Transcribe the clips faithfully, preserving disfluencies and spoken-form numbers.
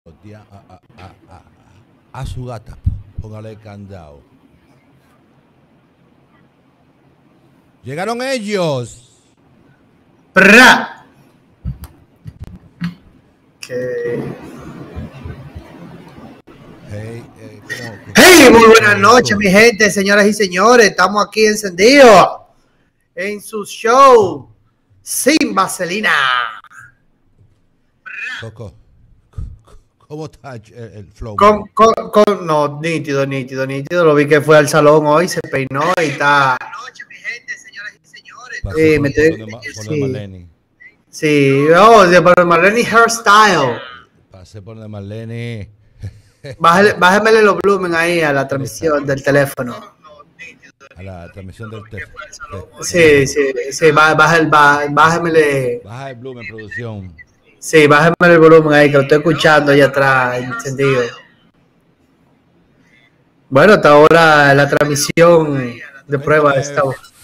A, a, a, a, a su gata, póngale candado. Llegaron ellos. ¡Pra! Que... Hey, eh, ¿cómo, cómo, hey, muy buenas noches, mi gente, señoras y señores. Estamos aquí encendidos en su show Sin Vaselina. Coco, ¿cómo está el, el flow? Con, con, con, no, nítido, nítido, nítido. Lo vi que fue al salón hoy, se peinó y está. Buenas noches, mi gente, señoras y señores. Pasé Sí, por, me por, estoy... donde, por sí. donde Marlene. Sí, oh, de por Marlene Hairstyle. Pasé por donde Marlene. Bájale, bájamele los volumen ahí a la transmisión del teléfono. A la transmisión del teléfono. Sí, sí, sí, baja el, bájamele. Baja el volumen, producción. Sí, bájamele el volumen ahí, que lo estoy escuchando allá atrás, encendido. Bueno, hasta ahora la transmisión de prueba está.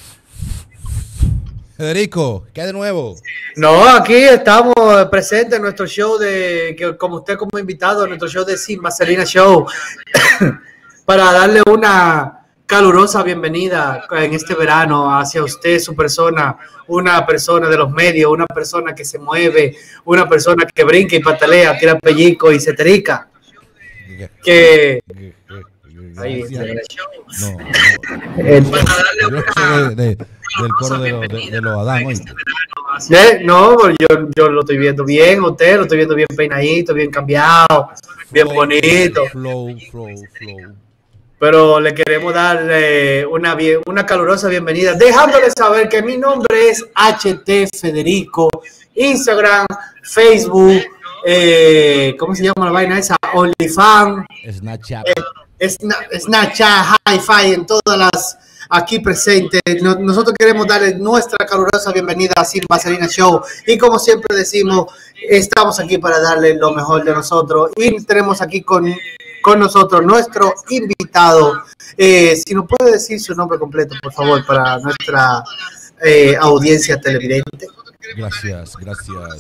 Federico, ¿qué hay de nuevo? No, aquí estamos presentes en nuestro show de, que como usted como invitado, en nuestro show de Sin Vaselina Show, para darle una calurosa bienvenida en este verano hacia usted, su persona, una persona de los medios, una persona que se mueve, una persona que brinca y patalea, tira pellico y se terica. Que... Ahí, no, no, el, yo de, de, del coro de, de, de, de los Adán. ¿Eh? No, yo, yo lo estoy viendo bien, usted lo estoy viendo bien peinadito, bien cambiado, bien flow, bonito. Flow, flow, flow. Pero le queremos dar eh, una, una calurosa bienvenida, dejándole saber que mi nombre es H T Federico, Instagram, Facebook, eh, ¿cómo se llama la vaina esa? OnlyFans, Snapchat. Eh, Snapchat, Hi-Fi, en todas las aquí presentes. Nosotros queremos darle nuestra calurosa bienvenida a Sin Vaselina Show y como siempre decimos, estamos aquí para darle lo mejor de nosotros y tenemos aquí con, con nosotros nuestro invitado. Eh, si nos puede decir su nombre completo, por favor, para nuestra eh, audiencia televidente. Gracias, gracias.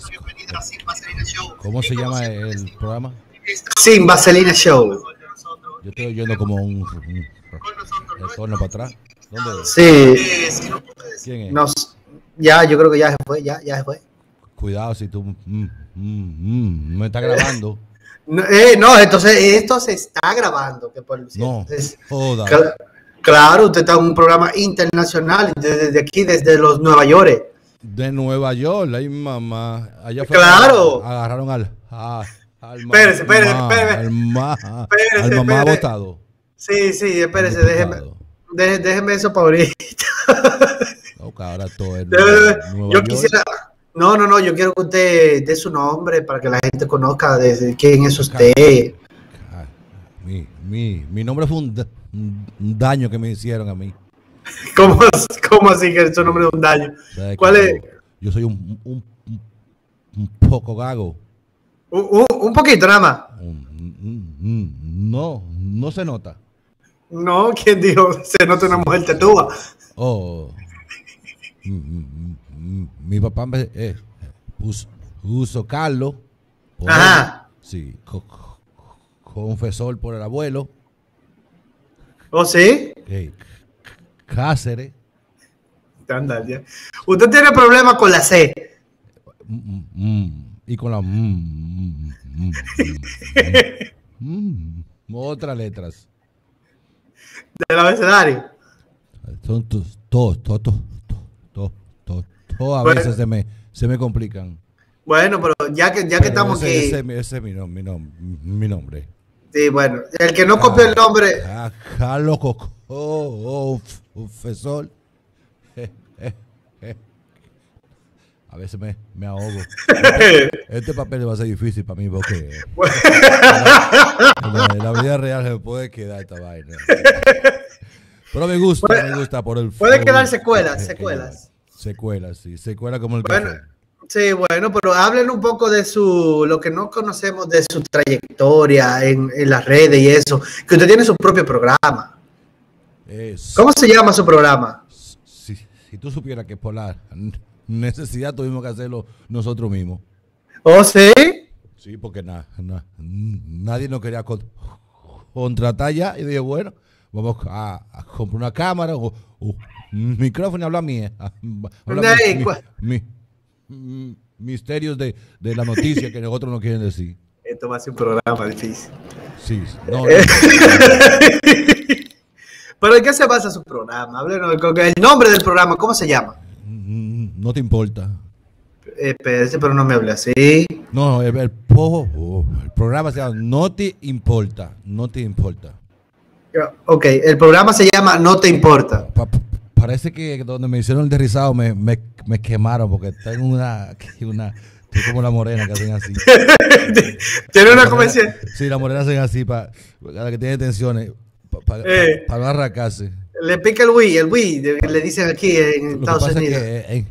¿Cómo se llama el programa? Sin Vaselina Show. Yo estoy oyendo como un, un retorno para atrás. ¿Dónde? Sí. ¿Quién es? Nos, ya, yo creo que ya se fue, ya, ya se fue. Cuidado si tú mm, mm, mm, me estás grabando. No, eh, no, entonces esto se está grabando. Que por no, entonces, joda. Cl claro, usted está en un programa internacional desde, desde aquí, desde los Nueva York. De Nueva York, ay mamá. Allá fue claro. Agarraron al... A, al espérese, espérese, espérese. Al, ma, espérese, al mamá espérese. botado. Sí, sí, espérese, déjeme, déjeme, déjeme eso para ahorita. No, ahora todo es Nueva, yo quisiera... No, no, no, yo quiero que usted dé su nombre para que la gente conozca de quién es usted. Mi, mi, mi nombre fue un, un daño que me hicieron a mí. ¿Cómo, cómo así que su nombre es un daño? ¿Cuál es? Yo soy un, un, un, un poco gago. Un, un, un poquito nada más. No, no se nota. No, ¿quién dijo? Se nota una mujer tetúa. Oh. Mi papá me eh, puso, puso Carlos. Ajá. Él, sí. Co, co, confesor por el abuelo. ¿Oh, sí? Okay. Cáceres. Andale. Usted tiene problemas con la C. Mm, mm, y con la... Mm, mm, mm, mm, otras letras. ¿Del abecedario? Son todos, todos, todos, todos, todos, todos a bueno, veces se me, se me complican. Bueno, pero ya que, ya que pero estamos ese, aquí... Ese, ese es mi, mi, mi nombre. Sí, bueno. El que no copió el nombre... Carlos Coco, oh, oh, profesor. Eh, eh, eh. A veces me, me ahogo. Este, este papel va a ser difícil para mí porque en la, en la vida real se me puede quedar esta vaina. Pero me gusta, puede, me gusta por el... Puede quedar secuelas, que, secuelas. Que, secuelas, sí. Secuelas como el bueno, café. Sí, bueno, pero hablen un poco de su, lo que no conocemos de su trayectoria en, en las redes y eso. Que usted tiene su propio programa. Es, ¿Cómo se llama su programa? Si, si tú supieras que por la necesidad tuvimos que hacerlo nosotros mismos. ¿Oh, sí? Sí, porque na, na- nadie nos quería con- contratar ya. Y dije, bueno, vamos a, a comprar una cámara o, o un micrófono y hablar mía. Hablar Ey, mi, cua- mi- mi- misterios de, de la noticia que nosotros no quieren decir. Esto va a ser un programa difícil. Sí, no, no. ¿Pero en qué se basa su programa? Háblenos, con el nombre del programa, ¿cómo se llama? No te importa. Eh, espérese, pero no me hable así. No, el, el, po- oh, el programa se llama No te importa. No te importa. Ok, el programa se llama No te importa. Pa- pa- parece que donde me hicieron el derrizado me, me, me quemaron porque tengo una, una estoy como la morena que hacen así. Tiene una La morena- convención. Sí, la morena hacen así para la que tiene tensiones, para Eh. no arrancarse. Le pica el Wii, el Wii, de- le dicen aquí en Lo que Estados pasa Unidos. es que en,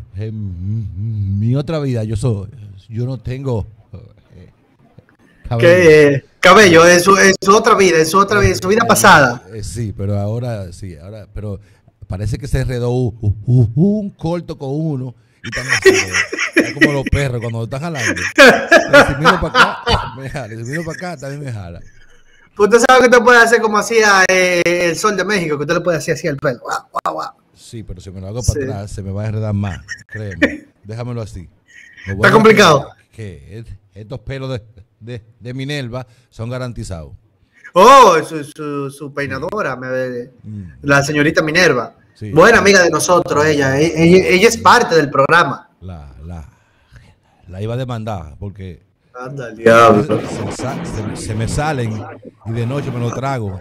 en mi otra vida yo soy, yo no tengo eh, cabello. Que eh, cabello, en su, en su otra vida, en su otra vida, en su vida pasada. Eh, sí, pero ahora sí, ahora, pero parece que se enredó un, un- un corto con uno y están así, es como los perros cuando están jalando. Pero si miro para acá, me jala, si miro para acá, también me jala. Pues usted sabe que usted puede hacer como hacía eh, el Sol de México, que usted le puede hacer así al pelo. Guau, guau, guau. Sí, pero si me lo hago para Sí. atrás, se me va a enredar más, créeme. Déjamelo así. Lo Está bueno complicado. Que, que es- estos pelos de, de, de Minerva son garantizados. Oh, su, su, su peinadora, me- Mm. la señorita Minerva. Sí. Buena amiga de nosotros, ella. E- Ella, ella es parte del programa. La, la, la iba a demandar porque Anda, el diablo. se, sa- se- se me salen y de noche me lo trago.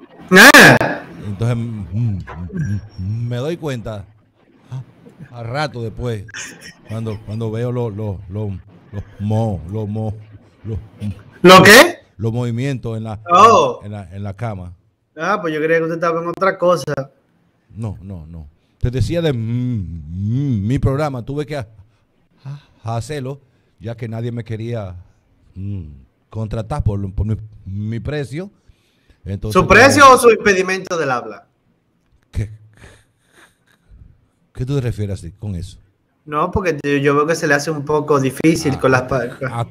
Ah, Entonces mm, mm, mm, me doy cuenta a, a rato después cuando, cuando veo los los los los mo, los mo, los, ¿lo qué? los movimientos en la, Oh. en la en la cama. Ah, pues yo creía que usted estaba en otra cosa. No, no, no. Te decía de mm, mm, mi programa, tuve que a- a hacerlo ya que nadie me quería mm, contratar por, por mi, mi precio. Entonces, ¿Su precio o su impedimento del habla? ¿Qué, ¿Qué tú te refieres así con eso? No, porque yo, yo veo que se le hace un poco difícil con las... pa- ¿A-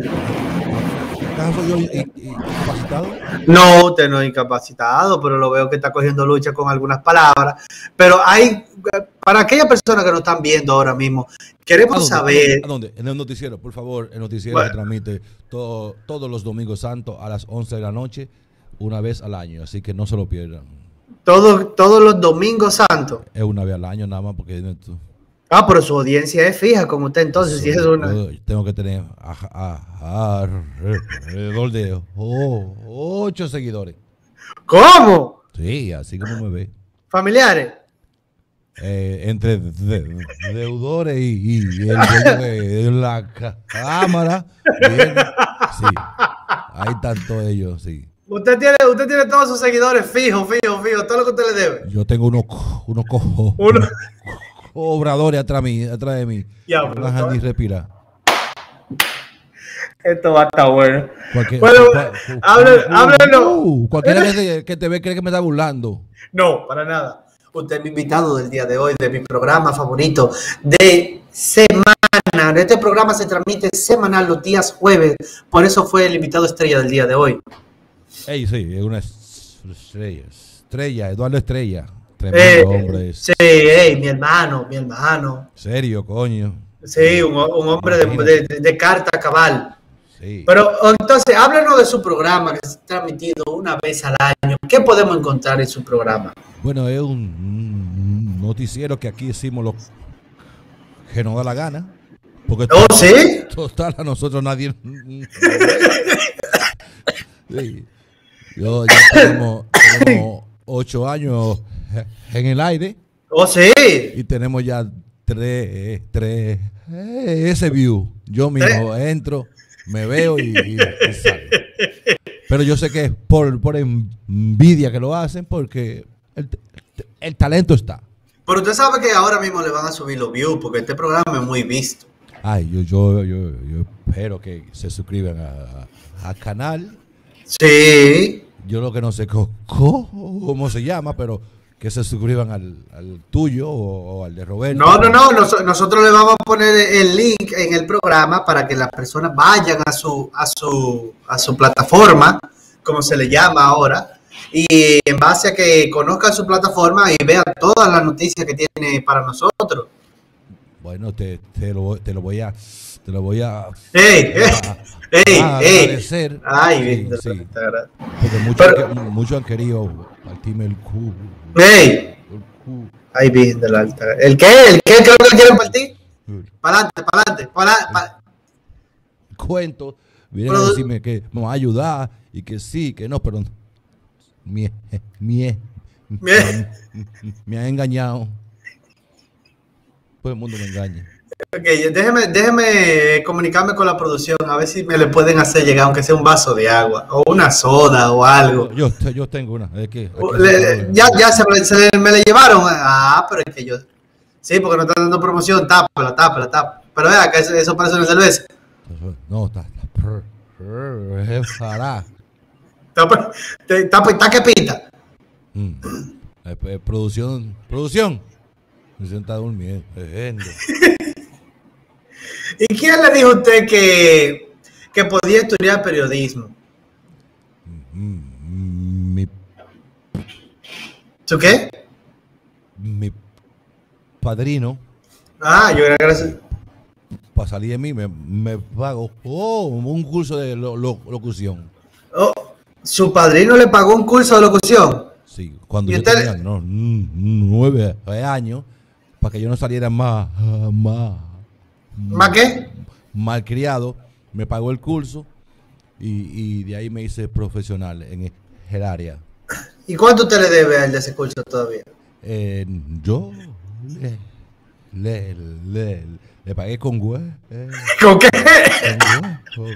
¿Acaso soy yo i- i- incapacitado? No, usted no es incapacitado, pero lo veo que está cogiendo lucha con algunas palabras. Pero hay, para aquellas personas que nos están viendo ahora mismo, ¿A queremos dónde? saber... ¿A dónde? En el noticiero, por favor. El noticiero Bueno. se transmite todo- todos los domingos santos a las once de la noche, una vez al año. Así que no se lo pierdan. Todos, todos los domingos santos. Es una vez al año nada más porque tú- Ah, pero su audiencia es fija con usted, entonces, si es una... yo tengo que tener a- a- alrededor de oh, ocho seguidores. ¿Cómo? Sí, así como me ve. ¿Familiares? Eh, entre de- deudores y, y el dueño de la ca- cámara. Bien, sí, ahí están todos ellos, sí. Usted tiene, usted tiene todos sus seguidores fijos, fijos, fijos, todo lo que usted le debe. Yo tengo unos co- unos cojos, Uno. obradores atrás, mí, atrás de mí. Diablo, No me dejan ni respirar. Esto va a estar bueno. Cualquier- Bueno, cual- hable- uh, háblenos. uh, cualquiera que, te- que te ve cree que me está burlando. No, para nada. Usted es mi invitado del día de hoy, de mi programa favorito de semana. Este programa se transmite semanal los días jueves, por eso fue el invitado estrella del día de hoy. Ey, sí, es una estrella. Estrella, Eduardo Estrella. Eh, Tremendo hombre. sí, hey, mi hermano, mi hermano. Serio, coño. Sí, un, un hombre de, de- de carta cabal. Sí. Pero entonces, háblanos de su programa que se ha transmitido una vez al año. ¿Qué podemos encontrar en su programa? Bueno, es un, un noticiero que aquí hicimos lo que nos da la gana. Porque ¿Oh, sí? total, a nosotros nadie. Sí. Yo ya tenemos, tenemos ocho años en el aire ¿Oh, sí? y tenemos ya tres, tres, eh, ese view. Yo mismo entro, me veo y, y- y salgo. Pero yo sé que es por, por envidia que lo hacen porque el, el talento está. Pero usted sabe que ahora mismo le van a subir los views porque este programa es muy visto. Ay, yo, yo, yo, yo espero que se suscriban a- a- al canal. Sí. Yo lo que no sé co- co- cómo se llama, pero que se suscriban al, al tuyo o, o al de Roberto. No, no, no, nos, nosotros le vamos a poner el link en el programa para que las personas vayan a su, a su, a su plataforma, como se le llama ahora, y en base a que conozcan su plataforma y vean todas las noticias que tiene para nosotros. Bueno, te, te, lo, te lo voy a, te lo voy a, ¡Ey! a, ¡Ey! a ¡Ey! agradecer. ay, Sí, sí. Pero, Porque muchos, muchos han querido partirme el cu. ¡ey! El cu. Ay, bien de la alta. ¿El qué? ¿El qué? ¿Qué es lo que quieren partir? Para adelante, para adelante, para pa. Cuento, vienen a decirme que me va a ayudar y que sí, que no, pero me, me, me, me ha engañado. Todo el mundo me engaña. Ok, déjeme, déjeme comunicarme con la producción a ver si me le pueden hacer llegar, aunque sea un vaso de agua o una soda o algo. Yo, yo tengo una. Es que, le, ya ya se, se me le llevaron. Ah, pero es que yo. Sí, porque no están dando promoción. Tápala, tápala, tápala. Pero vea que eso, eso parece una cerveza. No, está. Está. Está está que pita. Mm. Eh, producción. Producción. Me sienta durmiendo. ¿Y quién le dijo a usted que, que podía estudiar periodismo? Mi, ¿Tú qué? Mi padrino. Ah, yo era gracias. Para salir de mí me, me pago oh, un curso de lo, lo, locución. Oh, ¿su padrino le pagó un curso de locución? Sí, cuando yo usted... tenía no, nueve años, para que yo no saliera más, más, ¿Más qué? malcriado, me pagó el curso y, y de ahí me hice profesional en el área. ¿Y cuánto usted le debe a él de ese curso todavía? Eh, yo le, le, le, le pagué con güey. Eh, ¿Con qué? Con,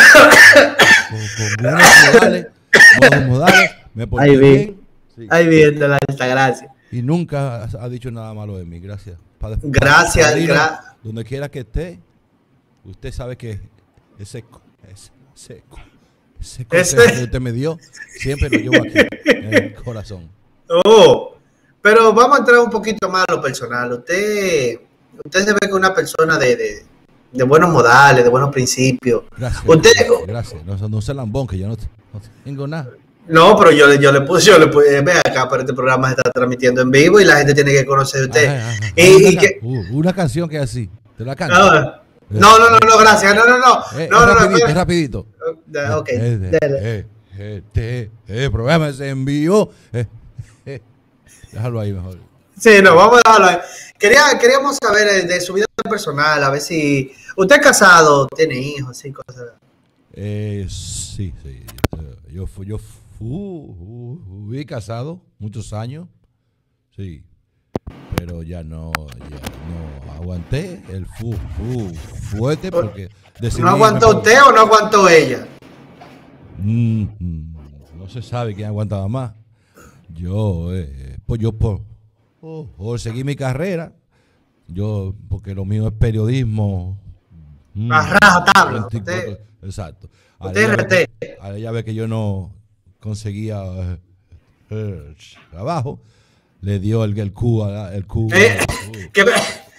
con, con, con buenos modales, buenos modales, me porté Ahí bien. Sí. Ahí bien, de la alta, gracias. Y nunca ha, ha dicho nada malo de mí, gracias. Padre, gracias, padrino, gra donde quiera que esté, usted sabe que ese, ese, ese, ese consejo ese... que usted me dio, siempre lo llevo aquí, en el corazón. Oh, pero vamos a entrar un poquito más a lo personal. Usted, usted se ve que una persona de, de, de buenos modales, de buenos principios. Gracias, usted, gracias, gracias. No, no sé lambón, que yo no, no tengo nada. No, pero yo, yo le puse, yo le puse, ve acá, pero este programa se está transmitiendo en vivo y la gente tiene que conocer de usted. Ajá, ajá. Y, una, y que, uh, una canción que es así, ¿te la canto? No, no, no, no, gracias, no, no, no. Eh, no, es no, rapidito, no, es rapidito. Ok, eh, eh, eh, eh, el programa se envió. Eh, eh, déjalo ahí mejor. Sí, no, vamos a dejarlo ahí. Quería, queríamos saber de su vida personal, a ver si usted es casado, tiene hijos, así cosas. Eh, sí, sí. Yo fui, yo fui, fui casado muchos años, sí, pero ya no, ya no aguanté el fu, fu fuerte porque decidí. ¿No aguantó usted o no aguantó ella? Mm, mm, no se sabe quién aguantaba más. Yo, eh, pues yo por, oh, por seguir mi carrera, yo, porque lo mío es periodismo. Mm, a raja tabla. Usted, exacto. Usted a ella ve que yo no conseguía eh, eh, trabajo, le dio el, el Q a el Q. Eh, el, que...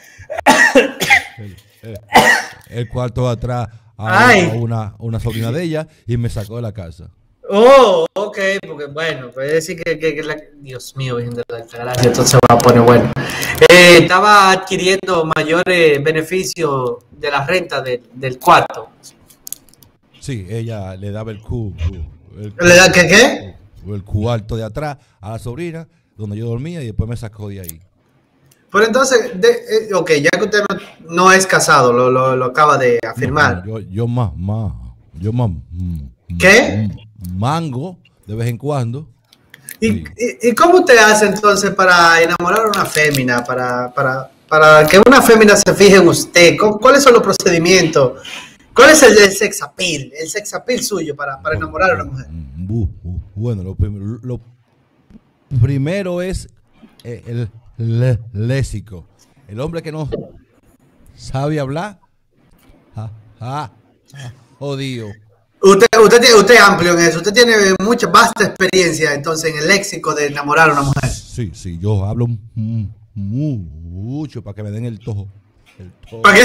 el, el, el cuarto de atrás a, a una, una sobrina de ella y me sacó de la casa. Oh, ok, porque bueno, puede decir que, que, que la... Dios mío, Virgen de la Altagracia, entonces va a poner bueno. Eh, estaba adquiriendo mayores beneficios de la renta de, del cuarto. Sí, ella le daba el Q. El Q ¿Le da qué qué? El cuarto de atrás a la sobrina, donde yo dormía, y después me sacó de ahí. Pero entonces, de, eh, ok, ya que usted no, no es casado, lo, lo, lo acaba de afirmar. No, yo, yo más, más, yo más. ¿Qué? Mango, de vez en cuando. ¿Y, sí. y, y cómo usted hace entonces para enamorar a una fémina, para, para, para que una fémina se fije en usted? ¿Cuáles son los procedimientos? ¿Cuál es el, el sex appeal, el sex appeal suyo para, para enamorar a una mujer? Bueno, lo, prim lo primero es el, el léxico. El hombre que no sabe hablar, ja, ja, ja, jodido. Usted, usted, tiene- usted es amplio en eso. Usted tiene mucha, vasta experiencia entonces en el léxico de enamorar a una mujer. Sí, sí, yo hablo mu- mucho para que me den el tojo. El tojo. ¿Para qué?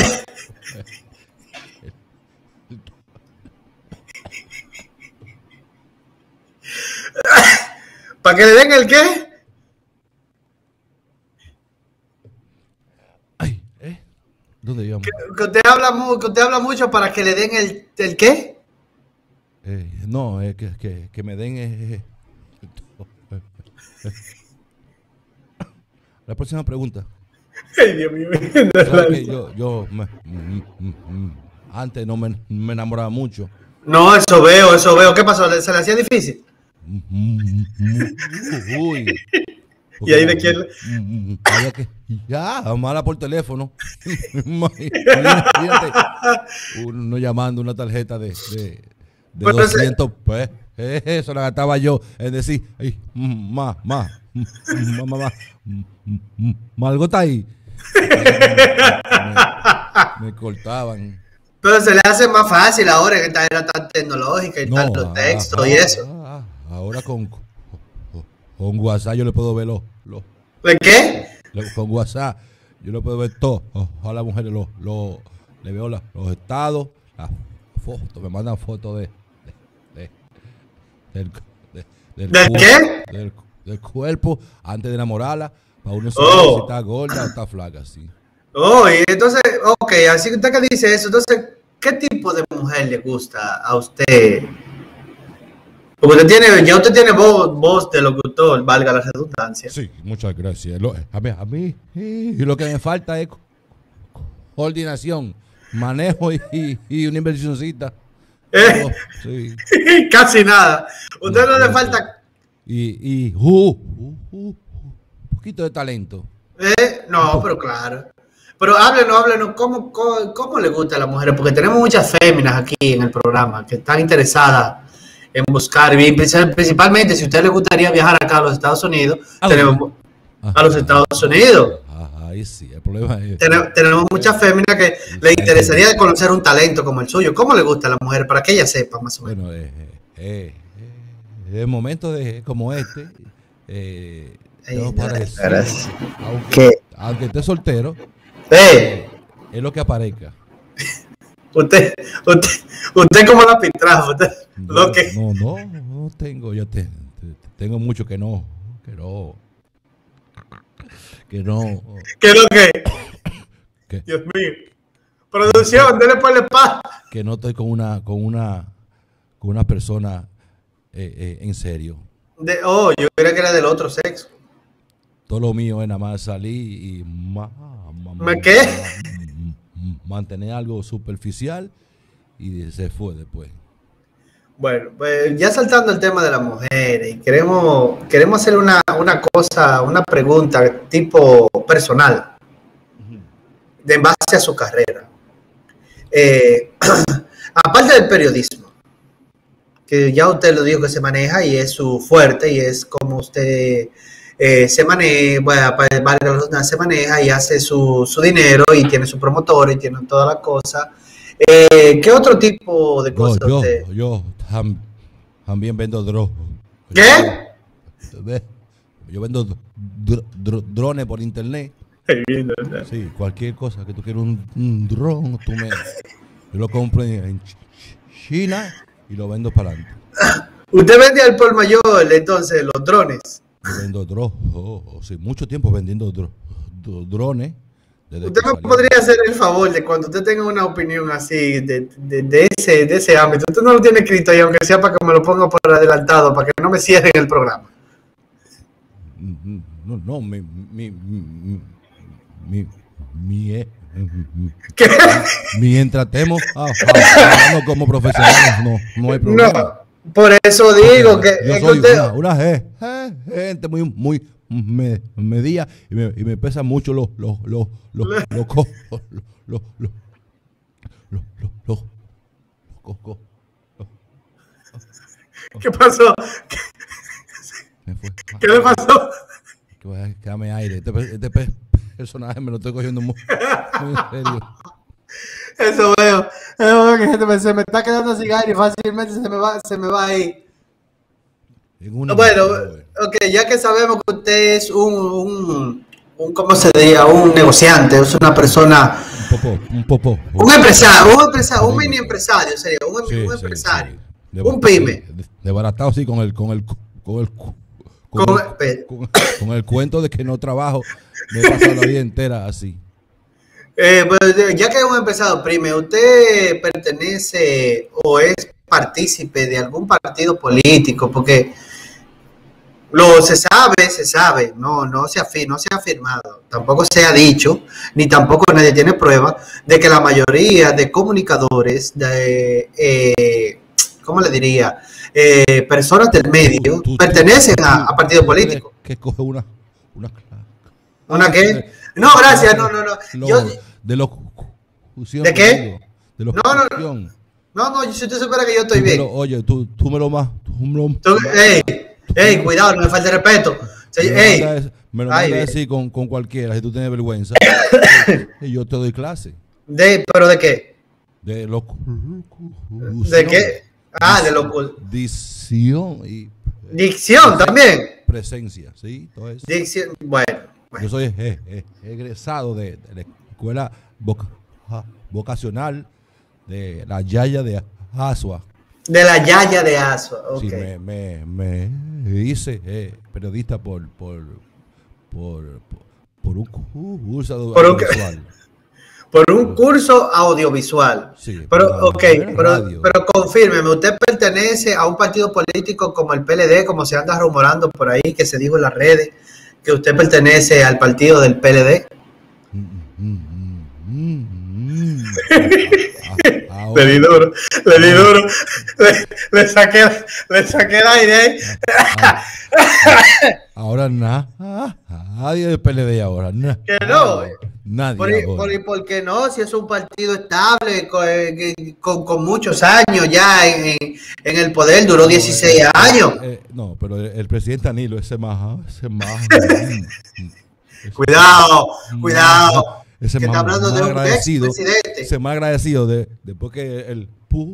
¿Para que le den el qué? Ay, ¿eh? ¿Dónde íbamos? Que usted habla, mu- que usted habla mucho para que le den el, el qué. Eh, no, es que, que, que me den eh, el tojo. Eh, eh. La próxima pregunta. Ay, Dios mío. ¿Sabes que yo, yo me- mm, mm, mm, antes no me, me enamoraba mucho? No, eso veo, eso veo. ¿Qué pasó? ¿Se le hacía difícil? Mm, mm, mm, Uy. ¿Y ahí de quién? Mm, mm, había que ya, mala por teléfono. Imagínate, uno llamando una tarjeta de, de, de Pero ese- doscientos, pues, eh, eso la gastaba yo en decir, ay, mm, ma, ma, mm, ma, ma, ma, mm, mm, mm, ma, algo está ahí. Me, me cortaban. Pero se le hace más fácil ahora que esta era tan tecnológica y No, tal, los ah, textos ah, y eso. ah, ah, ahora con, con, con WhatsApp yo le puedo ver los, los, ¿De qué? los- con WhatsApp yo le puedo ver todo. Oh, a las mujeres los, los, le veo la- los estados, las fotos, me mandan fotos de, de, de- del, de- del, ¿De cu- qué? del, del cuerpo antes de enamorarla para uno Oh. saber si está gorda o está flaca, sí. Oh, y entonces, ok, así que usted que dice eso, entonces, ¿qué tipo de mujer le gusta a usted? Porque usted tiene, ya usted tiene voz, voz de locutor, valga la redundancia. Sí, muchas gracias. Lo- a mí, a mí y lo que me falta es co- coordinación, manejo y, y, y una inversioncita. Eh, Oh, sí. Casi nada. Usted no, No, le no, falta, Y, y uh, uh, uh, un poquito de talento. eh, no, pero claro. Pero háblenos, háblenos, ¿cómo, cómo, cómo le gusta a las mujeres? Porque tenemos muchas féminas aquí en el programa que están interesadas en buscar, y principalmente si a usted le gustaría viajar acá a los Estados Unidos, ¿A tenemos dónde? a los Estados Unidos. Ah, ahí sí, el problema es. Tenemos, tenemos muchas féminas que le interesaría de conocer un talento como el suyo. ¿Cómo le gusta a la mujer? Para que ella sepa más o menos. Bueno, eh, eh, eh, en momentos de, como este, eh, Ay, tengo para decir, gracias. aunque, ¿Qué? aunque esté soltero, Eh, es lo que aparezca. usted, usted, usted como la pitrafa, usted, No, lo que, no, no, no tengo, yo te, te- tengo mucho que no, que no, que no, que lo que, que, Dios mío. Producción, dele por la paz. que no estoy con una, con una, con una persona eh, eh, en serio. De, oh, yo creía que era del otro sexo. Todo lo mío es nada más salir y ma- ma- ¿Me qué? ma- m- mantener algo superficial y se fue después. Bueno, pues ya saltando el tema de las mujeres, y queremos, queremos hacer una, una cosa, una pregunta tipo personal, de en base a su carrera. Eh, aparte del periodismo, que ya usted lo dijo que se maneja y es su fuerte y es como usted eh, se maneja, bueno, valga la redundancia, se maneja y hace su, su dinero y tiene su promotor y tiene todas las cosas. Eh, ¿Qué otro tipo de Yo, cosas yo, usted? yo tam- también vendo drones. ¿Qué? Yo vendo dr- dr- drones por internet. Sí, cualquier cosa que tú quieras un, un dron, tú me, yo lo compro en, en Ch- China y lo vendo para adelante. Usted vende al por mayor, entonces, los drones. Yo vendo drones, oh, oh, sí, mucho tiempo vendiendo dro- dro- drones. desde Usted que me salió. podría hacer el favor de cuando usted tenga una opinión así de, de, de ese, de ese ámbito. Usted no lo tiene escrito ahí, aunque sea para que me lo ponga por adelantado, para que no me cierren el programa. No, no, mi, mi, mi, mi, mi, eh, ¿Qué? mientras estemos ah, ah, hablando como profesionales, no, no hay problema. No, por eso digo que, Yo es que soy usted, una, una ge- ge- gente muy, muy me, medida y me, y me pesan mucho los, los, los, los, los, co- los, los, los, los, los, los, los, co- los- ¿qué pasó? ¿Qué, me fue. qué le pasó? Que voy a quedarme aire. Este, pe- este pe- personaje me lo estoy cogiendo muy, muy en serio. Eso veo. Eso veo que se me, se me está quedando sin aire y fácilmente se me va, se me va a ir. Bueno, ok, ya que sabemos que usted es un, un, un ¿cómo se diría? Un negociante, es una persona... Un popo, un popo. Un empresario, un empresario, un mini empresario, sería, un, sí, un empresario. Sí, sí. Un pyme. Desbaratado, sí, con el... Con el con el Con, con, el, con, con el cuento de que no trabajo, me he pasado la vida entera así. Eh, pues, ya que es un empresario, prime, ¿usted pertenece o es partícipe de algún partido político? Porque lo se sabe, se sabe, no, no se ha, no se ha afirmado, tampoco se ha dicho, ni tampoco nadie tiene prueba de que la mayoría de comunicadores, de, eh, ¿cómo le diría? Eh, personas del medio tú, tú, pertenecen tú, a, a partidos políticos. Que coge una, una, ¿Una qué? No, gracias, no, no, no. Lo, yo, de locución. ¿De qué? De no, no, no, no, no, si usted supera que yo estoy bien. Lo, oye, tú, tú me lo más. Tú me lo, tú, ey, ey, cuidado, no me falte respeto. Me lo ey, mandas, me lo mandas a decir con, con cualquiera, si tú tienes vergüenza. Y yo te doy clase. ¿De, pero de qué? De locución. ¿De qué? Ah, de locución. Dicción y. Dicción también. Presencia, ¿sí? Todo eso. Dicción, bueno. Bueno. Yo soy eh, eh, egresado de, de la escuela voc vocacional de la Yaya de Asua. De la Yaya de Asua, ok. Sí, me, me, me hice eh, periodista por, por, por, por un curso audiovisual. Por un curso audiovisual. Sí, pero, la, ok, pero, pero confírmeme, ¿usted pertenece a un partido político como el P L D, como se anda rumorando por ahí, que se dijo en las redes, que usted pertenece al partido del P L D? Le di duro, le di duro, le, le saqué, le saqué el aire. Ahora nada, nadie del P L D ahora, nah, que no. Nadie. Por, por, ¿Por qué no? Si es un partido estable, con, con, con muchos años ya en, en el poder, duró dieciséis no, eh, años. Eh, no, pero el, el presidente Danilo, ese más, ese más. Cuidado, cuidado. Ese que más, está hablando más de un expresidente. Ese más agradecido de, después que el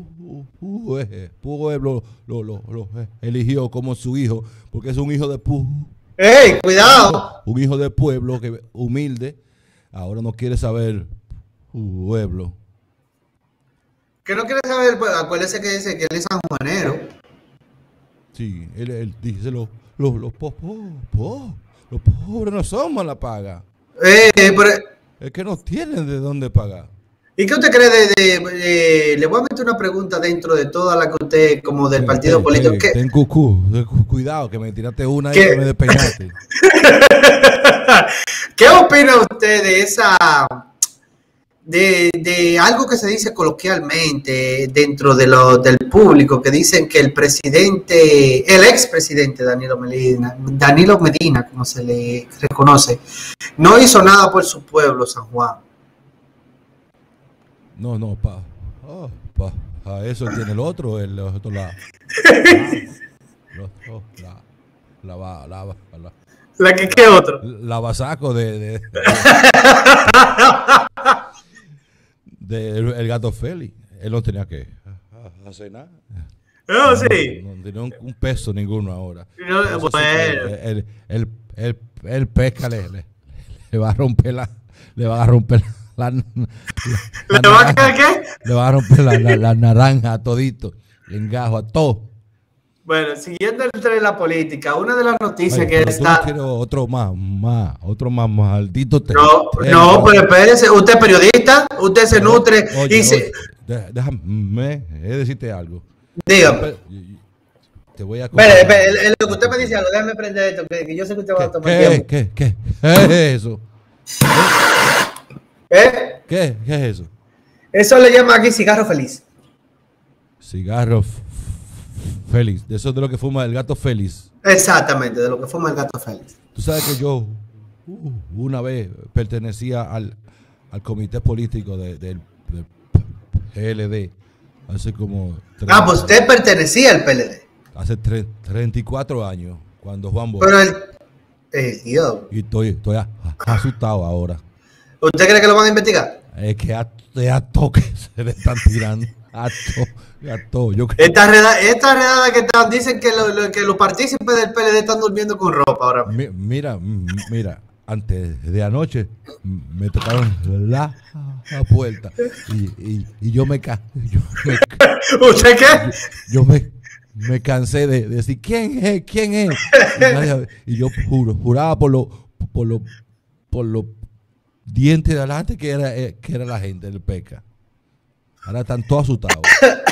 pueblo lo, lo, lo eligió como su hijo, porque es un hijo de pu. ¡Ey, cuidado! Un hijo de pueblo que humilde. Ahora no quiere saber pueblo. ¿Qué no quiere saber? Pues, acuérdese que dice que él es sanjuanero. Sí, él, él dice los los los po, po, po, los pobres no somos la paga. Eh, pero, es que no tienen de dónde pagar. ¿Y qué usted cree de, de, de, le voy a meter una pregunta dentro de toda la que usted, como del partido ten, político? Ten, ten cucú, cuidado, que me tiraste una y que me despeinaste. ¿Qué opina usted de esa, de, de algo que se dice coloquialmente dentro de lo, del público, que dicen que el presidente, el expresidente Danilo Medina, Danilo Medina, como se le reconoce, no hizo nada por su pueblo, San Juan? No, no, pa, oh, pa, a eso tiene el otro, el otro la, la, la, la, la, la, la, ¿La que qué otro? La basaco de, de, de, de el, el gato Félix. Él no tenía que hacer nada. No, sí. No, no tenía un, un peso ninguno ahora. No, bueno. Sí, el, el, el, el pesca le, le, le va a romper la, le va a romper la, la, la ¿Le va a caer qué? Le va a romper la, la, la naranja a todito, el engajo a todo. Bueno, siguiendo entre la política, una de las noticias Oye, que está... No quiero otro más, más, otro más maldito. Te... No, eh, no, pero espérese, usted es periodista, usted se no, nutre oye, y se... Oye, déjame eh, decirte algo. Dígame. Te voy a... Espere, espere, lo que usted me dice algo, déjame prender esto, que yo sé que usted va a tomar ¿Qué, tiempo. ¿Qué, qué, qué es eso? ¿Eh? ¿Qué, qué es eso? Eso le llama aquí cigarro feliz. Cigarro Félix, de eso de lo que fuma el gato Félix. Exactamente, de lo que fuma el gato Félix. Tú sabes que yo uh, una vez pertenecía al, al comité político de, de, del P L D, hace como... Ah, pues usted pertenecía al P L D. Hace treinta y cuatro años, cuando Juan Bosch. Pero el... Eh, Dios. Y estoy, estoy asustado ahora. ¿Usted cree que lo van a investigar? Es que a, a toque se le están tirando. A to, a to. Yo creo. Esta redada, esta redada que están, dicen que, lo, lo, que los partícipes del P L D están durmiendo con ropa ahora mismo. Mi, mira, mira, antes de anoche me tocaron la, la puerta y, y, y yo me cansé. ¿Usted qué? Yo, yo me, me cansé de, de decir, ¿quién es? ¿Quién es? Y, nadie, y yo juro, juraba por los por lo, por lo dientes de adelante que era, que era la gente del P E C A. Ahora están todos asustados.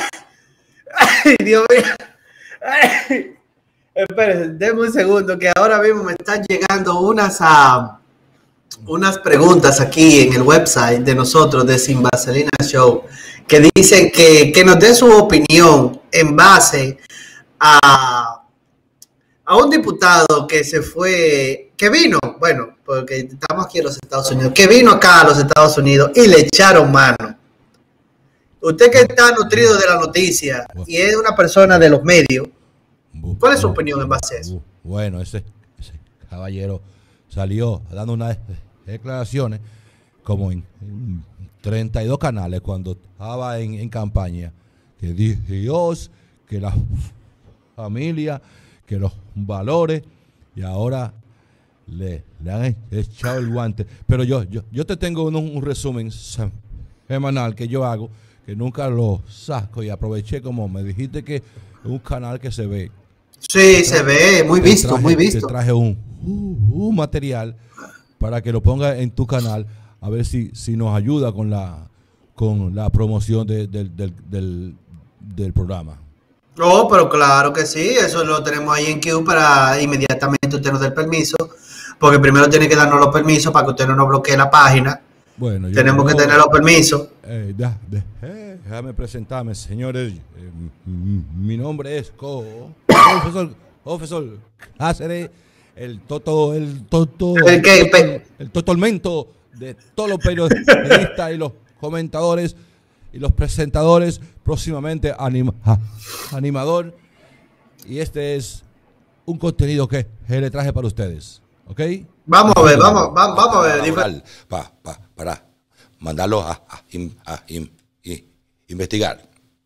Ay, Dios mío. Ay. Espérense, denme un segundo, que ahora mismo me están llegando unas, uh, unas preguntas aquí en el website de nosotros, de Sin Vaselina Show, que dicen que, que nos dé su opinión en base a, a un diputado que se fue, que vino, bueno, porque estamos aquí en los Estados Unidos, que vino acá a los Estados Unidos y le echaron mano. Usted que está nutrido de la noticia y es una persona de los medios, ¿cuál es su opinión en base a eso? Bueno, ese, ese caballero salió dando unas declaraciones como en, en treinta y dos canales cuando estaba en, en campaña, que Dios, que la familia, que los valores, y ahora le, le han echado el guante. Pero yo, yo, yo te tengo un, un resumen semanal que yo hago, que nunca lo saco, y aproveché como me dijiste que es un canal que se ve. Sí, se ve, muy visto, traje, muy visto. Te traje un, un material para que lo ponga en tu canal, a ver si, si nos ayuda con la con la promoción de, de, del, del, del programa. Oh, pero claro que sí, eso lo tenemos ahí en Q para inmediatamente usted nos dé el permiso, porque primero tiene que darnos los permisos para que usted no nos bloquee la página. Bueno, tenemos yo, que tener los permisos. Eh, da, de, eh, déjame presentarme, señores. Eh, mi nombre es Co, profesor, profesor Cáceres, el toto, el toto, el, que, el, toto, el totormento de todos los periodistas y los comentadores y los presentadores, próximamente anima, animador. Y este es un contenido que le traje para ustedes, ¿ok? Vamos a ver, vamos, vamos, vamos a ver. Para, para, para, para mandarlo a, a, a, a in, in, investigar.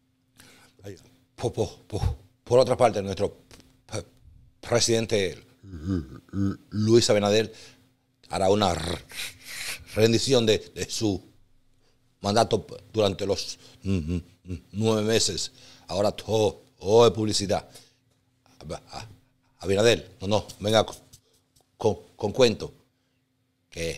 Por, por, por, por otra parte, nuestro presidente Luis Abinader hará una rendición de, de su mandato durante los nueve meses. Ahora todo, todo es publicidad. Abinader, no, no, venga con, con cuento. Que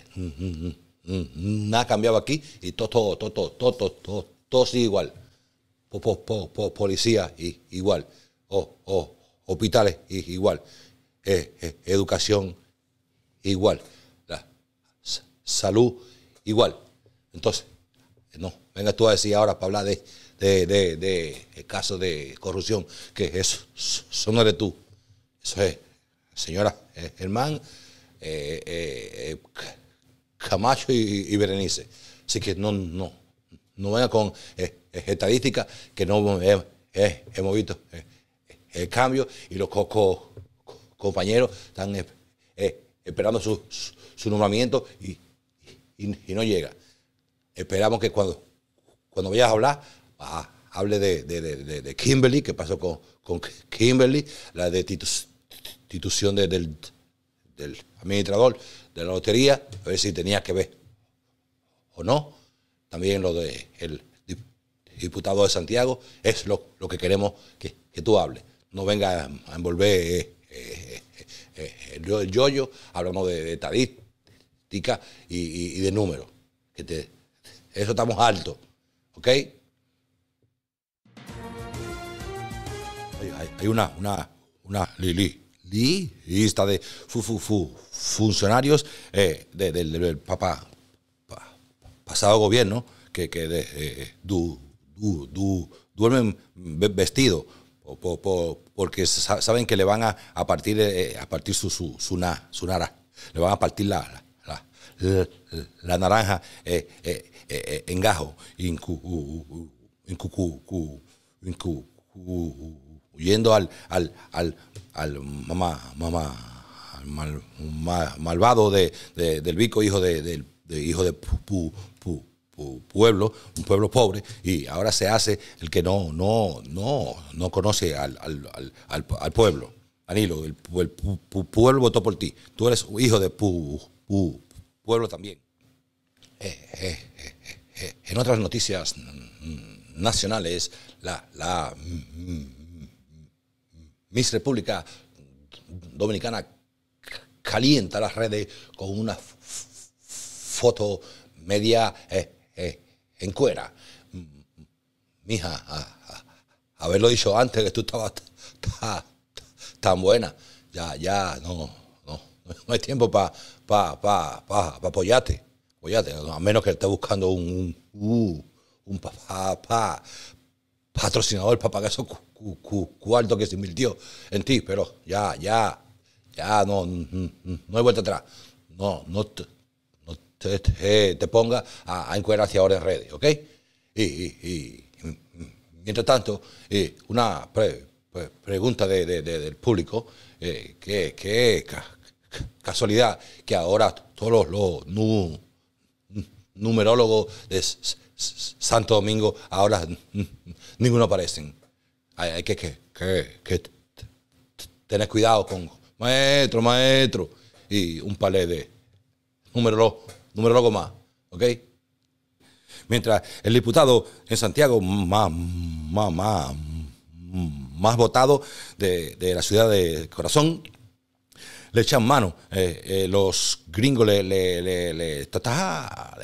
nada ha cambiado aquí y todo, todo, todo, todo, todo, todo, todo sigue igual. Po, po, po, po, policía y, igual. O, o, hospitales y, igual. Eh, eh, educación igual. La salud igual. Entonces, no, venga tú a decir ahora para hablar de, de, de, de, de casos de corrupción, que eso, eso no eres tú. Eso es, señora eh, Germán, eh, eh, Camacho y, y Berenice. Así que no, no, no venga con eh, estadísticas que no eh, eh, hemos visto eh, el cambio y los co co compañeros están eh, eh, esperando su, su, su nombramiento y, y, y no llega. Esperamos que cuando, cuando vayas a hablar, ah, hable de, de, de, de Kimberly, que pasó con, con Kimberly, la destitución de, del, del administrador de la lotería, a ver si tenía que ver o no. También lo del de diputado de Santiago, es lo, lo que queremos que, que tú hables. No venga a envolver eh, eh, eh, el, el yoyo, hablamos de, de estadística y, y, y de números. Que te, eso estamos altos, ¿ok? Hay, hay, hay una, una, una li, li, li, lista de fu, fu, fu, funcionarios eh, de, de, del, del papá, pa, pasado gobierno que, que de, eh, du, du, du, duermen vestidos por, por, porque saben que le van a, a partir, eh, a partir su, su, su, na, su nara, le van a partir la, la, la, la naranja eh, eh, eh, en gajo, huyendo al, al, al, al mamá, mamá, al mal, mal, malvado de, de, del Vico, hijo de, de, de hijo de pu, pu, pu, pu, pueblo, un pueblo pobre, y ahora se hace el que no, no, no, no conoce al, al, al, al, al pueblo. Danilo, el, el pu, pu, pueblo votó por ti. Tú eres hijo de pu, pu, pueblo también. Eh, eh, eh, eh, en otras noticias nacionales, la, la Miss República Dominicana calienta las redes con una foto media eh, eh, en cuera. Mija, a, a, haberlo dicho antes que tú estabas ta, tan buena, ya, ya, no, no, no hay tiempo para pa, pa, pa, pa apoyarte, apoyarte, a menos que estés buscando un, un, uh, un pa, pa, pa, patrocinador para pagar esos cu, cu, cu, cuartos que se invirtió en ti, pero ya, ya, ya, no, no, no hay vuelta atrás, no, no te, no te, te, te pongas a, a encuerarse ahora en redes, ¿ok? Y, y, y mientras tanto, eh, una pre, pre, pregunta de, de, de, del público, eh, que, que ca, casualidad que ahora todos los, los nu, numerólogos de Santo Domingo ahora ninguno aparecen. Hay, hay que, que, que, que tener cuidado con maestro, maestro y un palé de numerólogo, numerólogo más, ¿ok? Mientras el diputado en Santiago más, más, más, más votado de, de la ciudad de Corazón le echan mano, eh, eh, los gringos le, le, le, le está, está,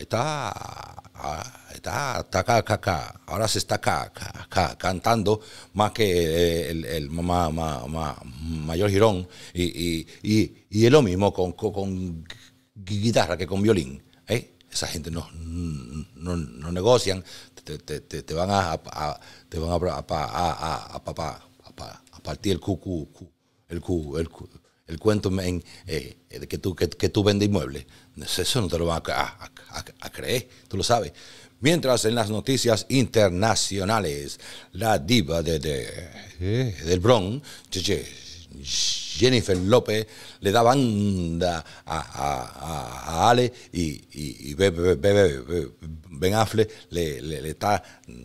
está, está, está ca, ca, ca, ahora se está ca, ca, ca, cantando más que el, el ma, ma, ma, Mayor Girón y, y, y, y es lo mismo con, con, con guitarra que con violín, ¿eh? Esa gente no, no, no negocian, te, te, te, te van a, a te van a, a, a, a, a, a, a partir el cu, cu, cu, el cu, el cu, el cuento en, eh, de que tú que, que tú vendes inmuebles. Eso no te lo van a, a, a, a creer, tú lo sabes. Mientras en las noticias internacionales, la diva de, de, eh, del Bronx, Jennifer López, le da banda a, a, a, a Ale y, y, y be, be, be, be, Ben Affleck le, le, le está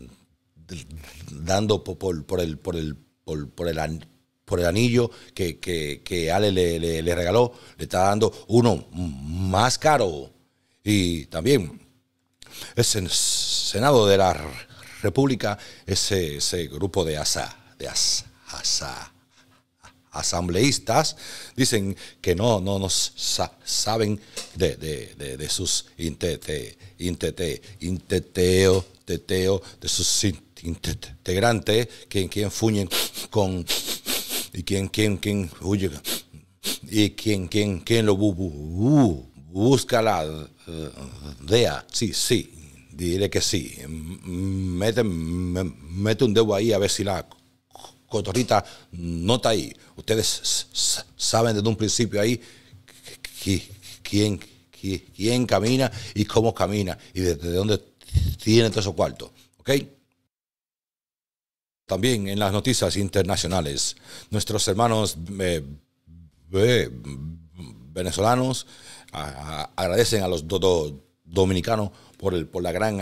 dando por, por el por el por, por el por el anillo que, que, que Ale le, le, le regaló, le está dando uno más caro. Y también es el Senado de la República, ese, ese grupo de asa, de asa, asa asambleístas dicen que no, no nos sa saben de, de, de, de sus intete, intete, inteteo, teteo, de sus integrantes, quien, quien fuñen con, y quien, quien, quien huye, y quien, quien, quien lo bu, bu, bu, busca la uh, D E A. Sí, sí, diré que sí. Mete, me, mete un dedo ahí a ver si la cotorrita no está ahí. Ustedes saben desde un principio ahí quién, quién, quién camina y cómo camina y desde dónde tiene todos esos cuartos. ¿Ok? También en las noticias internacionales, nuestros hermanos eh, eh, venezolanos a, a, agradecen a los do, do, dominicanos por, el, por la gran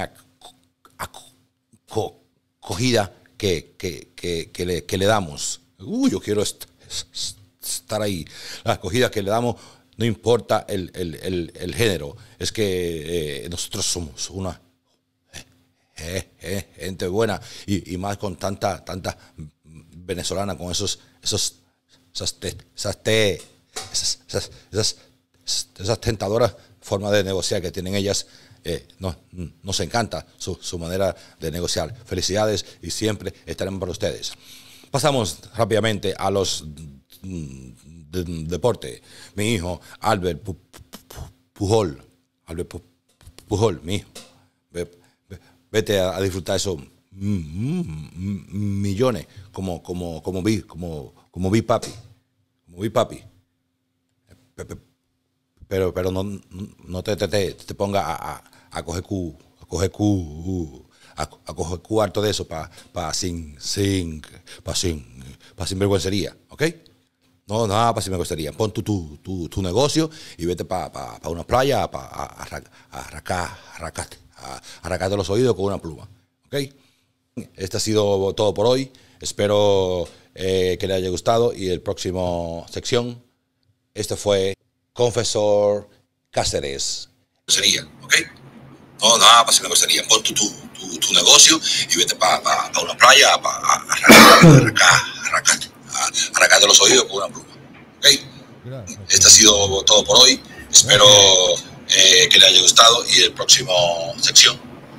acogida que, que, que, que, le, que le damos. Uy, yo quiero est estar ahí. La acogida que le damos no importa el, el, el, el género, es que eh, nosotros somos una eh, eh, gente buena y, y más con tanta tanta venezolana, con esos esos esas te, esas, te, esas, esas, esas, esas tentadoras formas de negociar que tienen ellas. Eh, no, nos encanta su, su manera de negociar. Felicidades y siempre estaremos para ustedes. Pasamos rápidamente a los de, de, deportes. Mi hijo Albert Pujol, Albert Pujol, mi hijo, vete a, a disfrutar esos millones como como como vi como como vi papi, como vi papi. Pero, pero no, no te, te, te, te ponga a, a, a coger cu, a coger cu, a, a coger cuarto de eso para pa sin, sin, para sin, para sinvergüencería, ¿ok? No, nada para sinvergüencería. Pon tu, tu, tu, tu negocio y vete para pa, pa una playa para arrancar, arrancar, a arrancarte los oídos con una pluma. ¿Ok? Este ha sido todo por hoy. Espero eh, que les haya gustado y el próximo sección, este fue Confesor Cáceres. Sería, ¿ok? No, nada, para hacer una grosería. Pon tu, tu, tu, tu negocio y vete para pa, pa una playa para arrancar, arrancar, arrancar de los oídos con una pluma. ¿Ok? Este ha sido todo por hoy. Espero eh, que les haya gustado y el próximo sección.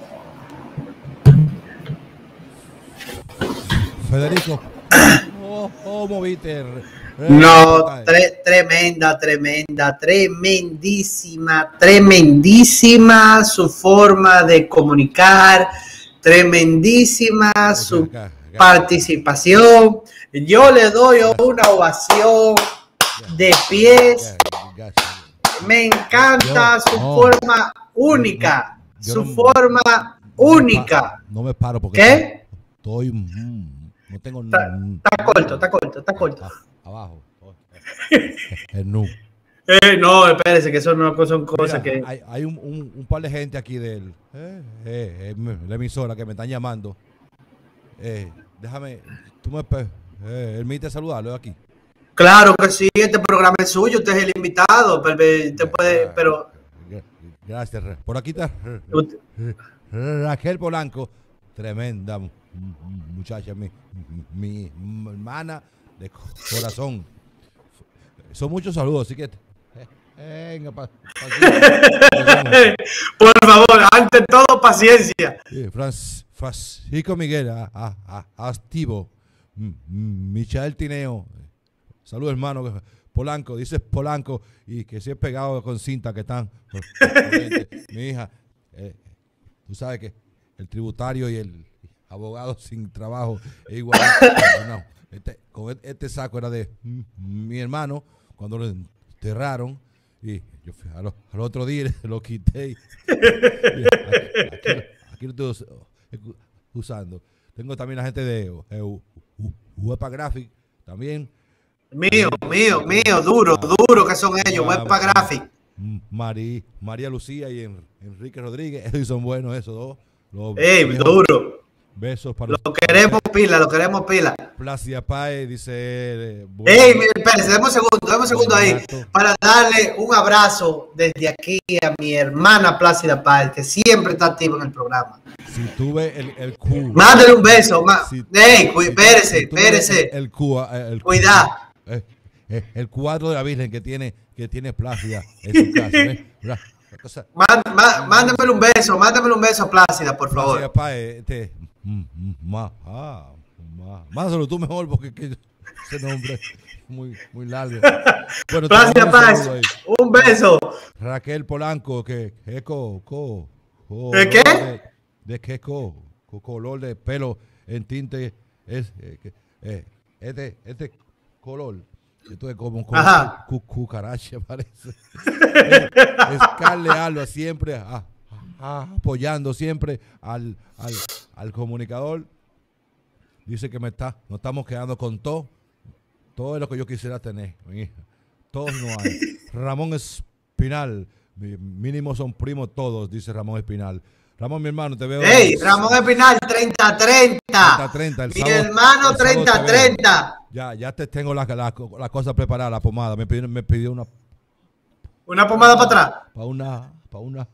Federico. Oh, oh, moviste. No, tre tremenda, tremenda, tremendísima, tremendísima su forma de comunicar, tremendísima su participación. Yo le doy una ovación de pies. Me encanta su forma única, su forma única. No me paro porque ¿qué? Estoy, no tengo. Está, está corto, está corto, está corto. Abajo. El nu. Eh, no, espérese, que eso no son cosas Mira, que. Hay, hay un, un, un par de gente aquí del eh, eh, eh, la emisora que me están llamando. Eh, déjame, tú me eh, permite saludarlo aquí. Claro que sí, este programa es suyo, usted es el invitado, pero, te puede, pero... Gracias. Por aquí está Raquel Polanco, tremenda muchacha, mi, mi, mi hermana de corazón. Son muchos saludos, así que venga, pa, por favor, ante todo paciencia. Franz, Francisco Miguel, a, a, a, Activo, Michael Tineo, salud hermano Polanco, dice Polanco, y que si es pegado con cinta que están. Mi hija, eh, tú sabes que el tributario y el abogado sin trabajo es igual. No, este, con este saco era de mi hermano cuando lo enterraron y yo fui al, al otro día lo quité. Y, y aquí, aquí, aquí lo estoy usando. Tengo también la gente de Huepa Graphic también. Mío, mío, mío, duro, duro que son ellos, Huepa Graphic. María, María Lucía y Enrique Rodríguez, ellos son buenos esos dos. Los ¡Ey, viejos. Duro! Besos para lo los... queremos pila, lo queremos pila. Placia Pae dice... Eh, bueno, ¡Ey, espérense, dame un segundo, dame un segundo ahí, para darle un abrazo desde aquí a mi hermana Plácida Páez, que siempre está activa en el programa. Si tuve el, el Q... Mándale un beso, ma si, ¡Ey, espérese, si espérese! El, el, Q, el, Cuidado. El, el, el cuadro de la Virgen que tiene, que tiene Plácida en su casa, ¿eh? Cosa, mándamele un beso, mándamele un beso a Plácida, por favor. Plácida Páez, este... Más, ah, más, más tú mejor porque que ese nombre es muy, muy largo. Bueno, Plácida Páez, un beso. Raquel Polanco, que es co, co, co, ¿De qué? De, de qué co, co, color de pelo en tinte es eh, eh, este, este color. Esto es como un cu, cucaracha, parece. es, es Carle Alba siempre. Ah, Ah, apoyando siempre al, al, al comunicador. Dice que me está, nos estamos quedando con todo. Todo es lo que yo quisiera tener. Mi hija. Todos no hay. Ramón Espinal. Mínimo son primos todos, dice Ramón Espinal. Ramón, mi hermano, te veo. ¡Ey! Ramón Espinal, treinta treinta. Mi sábado, hermano, treinta treinta. Ya, ya te tengo la, la, la cosa preparada, la pomada. Me pidió, me pidió una. ¿Una pomada para atrás? Para una. Para una.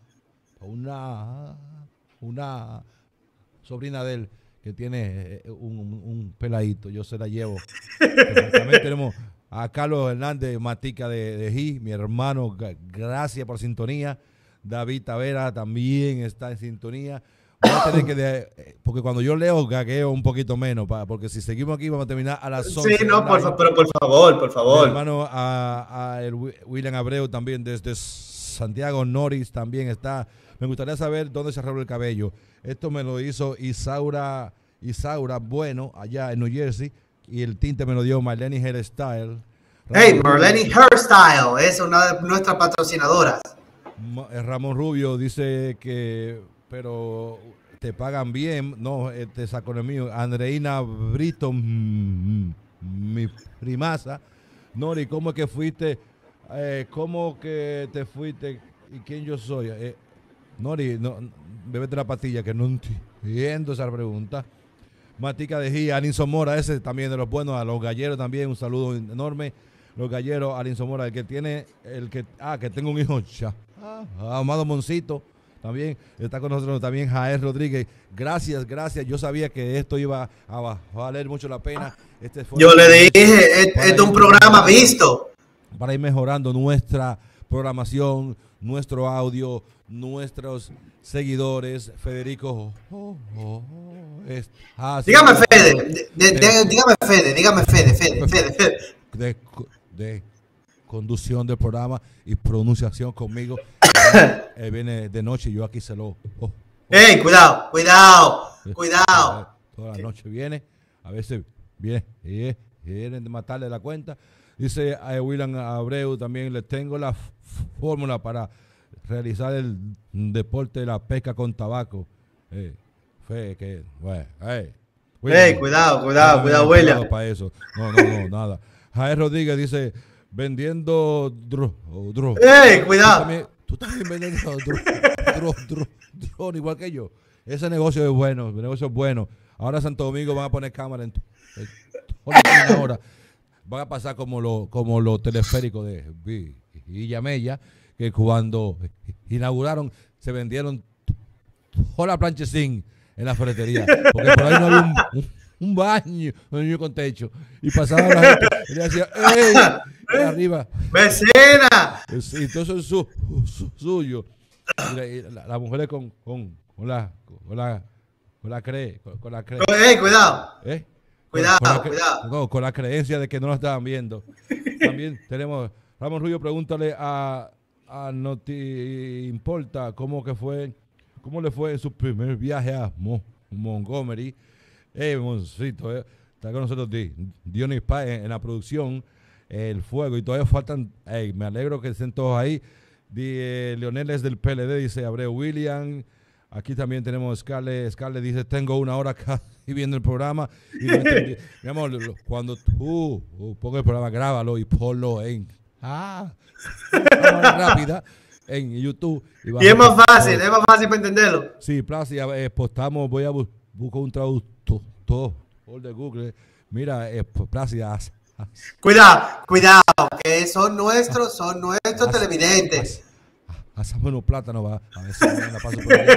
Una, una sobrina de él que tiene un, un peladito, yo se la llevo. También tenemos a Carlos Hernández Matica de, de G, mi hermano, gracias por sintonía. David Tavera también está en sintonía. Voy a tener que, de, porque cuando yo leo gagueo un poquito menos, pa, porque si seguimos aquí vamos a terminar a las once. Sí, no, por, pero por favor, por favor. Mi hermano a, a el William Abreu también desde Santiago Norris también está. Me gustaría saber dónde se arregló el cabello. Esto me lo hizo Isaura, Isaura Bueno, allá en New Jersey. Y el tinte me lo dio Marlene Hairstyle. Hey, Marlene Hairstyle es una de nuestras patrocinadoras. Ramón Rubio dice que, pero te pagan bien. No, este saco el mío. Andreina Brito, mm, mi primaza. Nori, ¿cómo es que fuiste? Eh, ¿Cómo que te fuiste? ¿Y quién yo soy? Eh, Nori, no, bébete la pastilla, que no entiendo esa pregunta. Matica de Gia, Alinson Mora, ese también de los buenos, a los galleros también, un saludo enorme. Los galleros, Alinson Mora, el que tiene, el que, ah, que tengo un hijo, ya. Ah, Amado Moncito, también está con nosotros, también Jael Rodríguez. Gracias, gracias. Yo sabía que esto iba a valer mucho la pena. Este fue Yo le dije, este es un programa visto. Para ir mejorando nuestra programación, nuestro audio, nuestros seguidores. Federico. Oh, oh, oh, es, ah, dígame, sí, Fede, de, de, de, dígame, Fede, dígame, Fede, Fede, Fede, Fede. De, de conducción del programa y pronunciación conmigo. Él viene de noche y yo aquí se lo... Oh, oh. ¡Ey, cuidado, cuidado, cuidado! Toda la noche viene, a veces viene, y vienen de matarle la cuenta. Dice a William Abreu, también les tengo la fórmula para realizar el deporte de la pesca con tabaco. Eh, fe, que, bueno, hey, William, ¡Ey, cuidado, cuidado, cuidado, William! Para eso. No, no, no, nada. Jael Rodríguez dice, vendiendo dro, dro. ¡Ey, cuidado! Tú también, tú también vendiendo dro, dro, dro, dro, igual que yo. Ese negocio es bueno, el negocio es bueno. Ahora Santo Domingo van a poner cámara en toda hora. Van a pasar como los como lo teleféricos de Villamella, que cuando inauguraron se vendieron toda la planchecín en la ferretería, porque por ahí no había un, un, un baño, un baño con techo, y pasaba la gente y le decía, ¡ey! Arriba. ¡Vecina! Sí, todo eso es su, su, suyo. Y la, y la, las mujeres con, con, con la con la con la cree, con, con la cree. ¡Ey, cuidado! ¿Eh? Cuidado, con la, cuidado. No, con la creencia de que no lo estaban viendo. También tenemos, Ramón Rubio, pregúntale a, a Noti Importa cómo que fue, cómo le fue en su primer viaje a Mo, Montgomery. Eh, Moncito, eh, está con nosotros Dionis Páez en, en la producción, el fuego, y todavía faltan, hey, me alegro que estén todos ahí. Di, eh, Leonel es del P L D, dice Abreu William. Aquí también tenemos Scarlett. Scarlett dice, tengo una hora casi viendo el programa. Y no entendí. Mi amor, cuando tú uh, pongas el programa, grábalo y ponlo en ah, rápida en YouTube. Y, y es más fácil, todo. Es más fácil para entenderlo. Sí, Placia, eh, postamos, voy a bu buscar un traductor por de Google. Mira, eh, Placia. Cuidado, cuidado, que son nuestros, son nuestros as, televidentes. Hacemos unos plátanos, va. A ver si me la paso por ahí.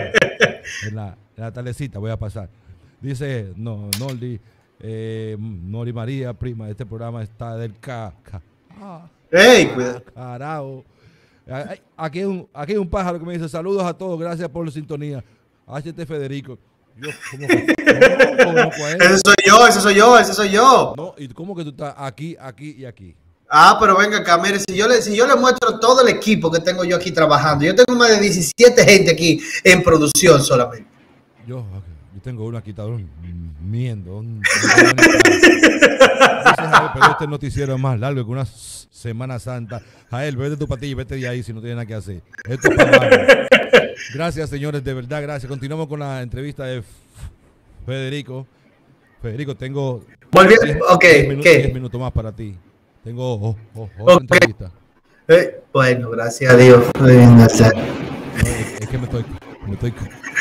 En la, en la tardecita voy a pasar. Dice, no, Noldi, eh, Nori María, prima, este programa está del ca, ca ah, ¡Ey, cuidado! Carajo. Aquí hay, un, aquí hay un pájaro que me dice, saludos a todos, gracias por la sintonía. H T Federico. Yo, ¿cómo que, ¿cómo, cómo, cómo ese soy yo, ese soy yo, ese soy yo. No, ¿y cómo que tú estás aquí, aquí y aquí? Ah, pero venga acá, mire, si yo, le, si yo le muestro todo el equipo que tengo yo aquí trabajando, yo tengo más de diecisiete gente aquí en producción solamente. Yo, yo tengo uno aquí, está durmiendo. Un, pero este noticiero es más largo que una Semana Santa. Jael, vete tu patilla y vete de ahí si no tienes nada que hacer. Esto es para Gracias, señores, de verdad, gracias. Continuamos con la entrevista de Federico. Federico, tengo diez, okay, minutos, diez minutos más para ti. Tengo oh, oh, otra okay. entrevista. Eh, bueno, gracias a Dios. No, es, es que me estoy, me estoy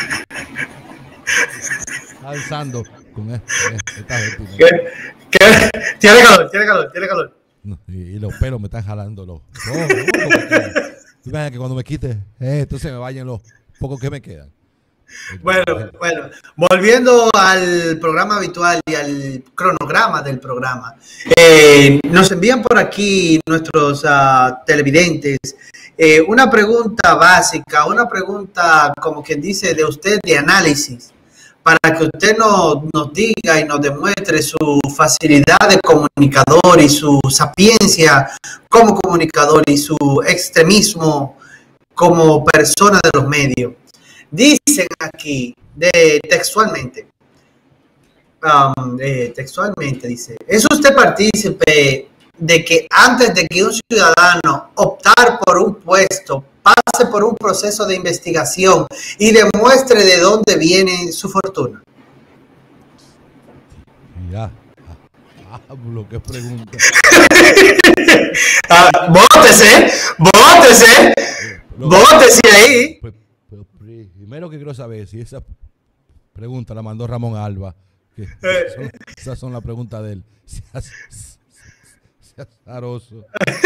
alzando con esta gente. ¿Qué? ¿Qué? Tiene calor, tiene calor, tiene calor. No, y, y los pelos me están jalando los. Oh, oh, tú imaginas que cuando me quite, eh, entonces me vayan los pocos que me quedan. Bueno, bueno, volviendo al programa habitual y al cronograma del programa, eh, nos envían por aquí nuestros uh, televidentes eh, una pregunta básica, una pregunta como quien dice de usted de análisis, para que usted nos, nos diga y nos demuestre su facilidad de comunicador y su sapiencia como comunicador y su extremismo como persona de los medios. Dicen aquí, de, textualmente, um, de, textualmente dice, ¿es usted partícipe de que antes de que un ciudadano optar por un puesto, pase por un proceso de investigación y demuestre de dónde viene su fortuna? Ya, ah, lo que pregunta. ah, bótese, bótese, bótese ahí. Pues, pero primero que quiero saber si esa pregunta la mandó Ramón Alba, que son, esas son las preguntas de él. Seas, seas azaroso.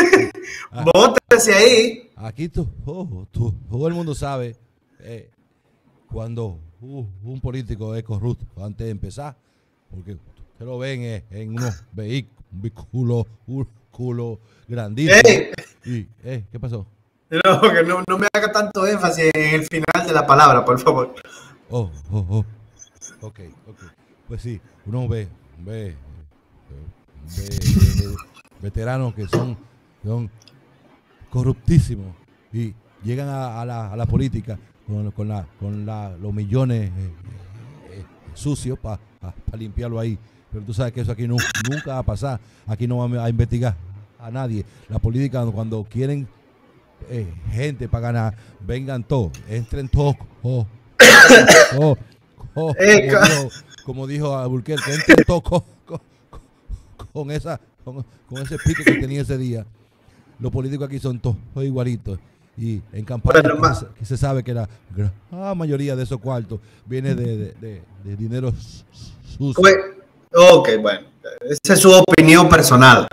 Bótese ahí. Aquí tú, oh, tú- todo el mundo sabe eh, cuando uh, un político es corrupto antes de empezar, porque ustedes lo ven eh, en unos vehículos, un culo grandísimo. Ey. Y, eh, ¿qué pasó? No, que no, no me haga tanto énfasis en el final de la palabra, por favor. Oh, oh, oh. Ok, ok. Pues sí, uno ve, ve, eh, ve, ve- ve veteranos que son, son corruptísimos y llegan a, a la, a la política con, con, la, con la, los millones eh, eh, sucios para limpiarlo ahí. Pero tú sabes que eso aquí no, nunca va a pasar. Aquí no van a investigar a nadie. La política, cuando quieren eh, gente para ganar, vengan todos, entren todos. Oh, oh, oh, Eh, como, ca- dijo, como dijo Alburquerque, entren todos con, con- con esa, con, con ese pique que tenía ese día. Los políticos aquí son todos igualitos. Y en campaña Pero que más- se, que se sabe que la gran mayoría de esos cuartos viene de, de, de, de dinero su- sucio. Pues, ok, bueno. Esa es su opinión personal.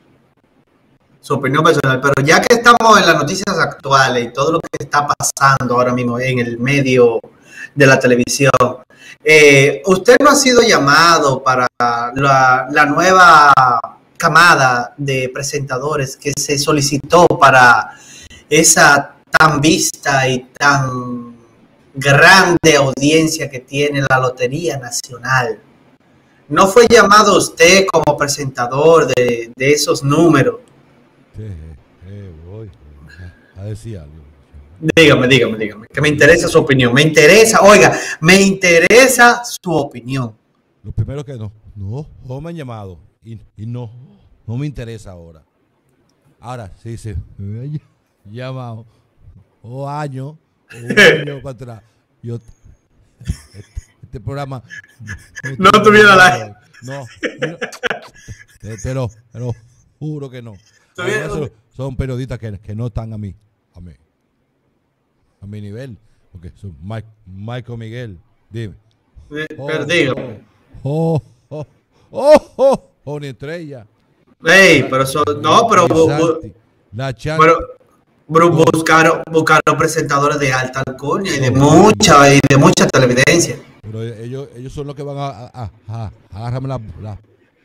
Su opinión personal. Pero ya que estamos en las noticias actuales y todo lo que está pasando ahora mismo en el medio de la televisión, eh, usted no ha sido llamado para la, la nueva camada de presentadores que se solicitó para esa tan vista y tan grande audiencia que tiene la Lotería Nacional. ¿No fue llamado usted como presentador de, de esos números? Sí, eh, voy a, a decir algo. Dígame, dígame, dígame, que me interesa su opinión. Me interesa, oiga, me interesa su opinión. Lo primero que no, no, no me han llamado y, y no, no me interesa ahora. Ahora, sí, sí, me han llamado o años, o un año para atrás. Yo, este, este programa No tuviera la- No, no, te, te lo, te lo juro que no. Tuviera- Además, son, son periodistas que, que no están a mí, a mí, a mi nivel, porque son Mike, Michael Miguel, dime. Eh, Oh, Pero dígame. Oh, oh, oh, oh, oh, una estrella. Ey, pero eso, no, pero, bu- bu- Santi, la Chanti. pero bu- buscaron, buscaron presentadores de alta alcurnia y de mucha y de mucha televidencia. Pero ellos, ellos son los que van a, a, a, a agarrarme la, la-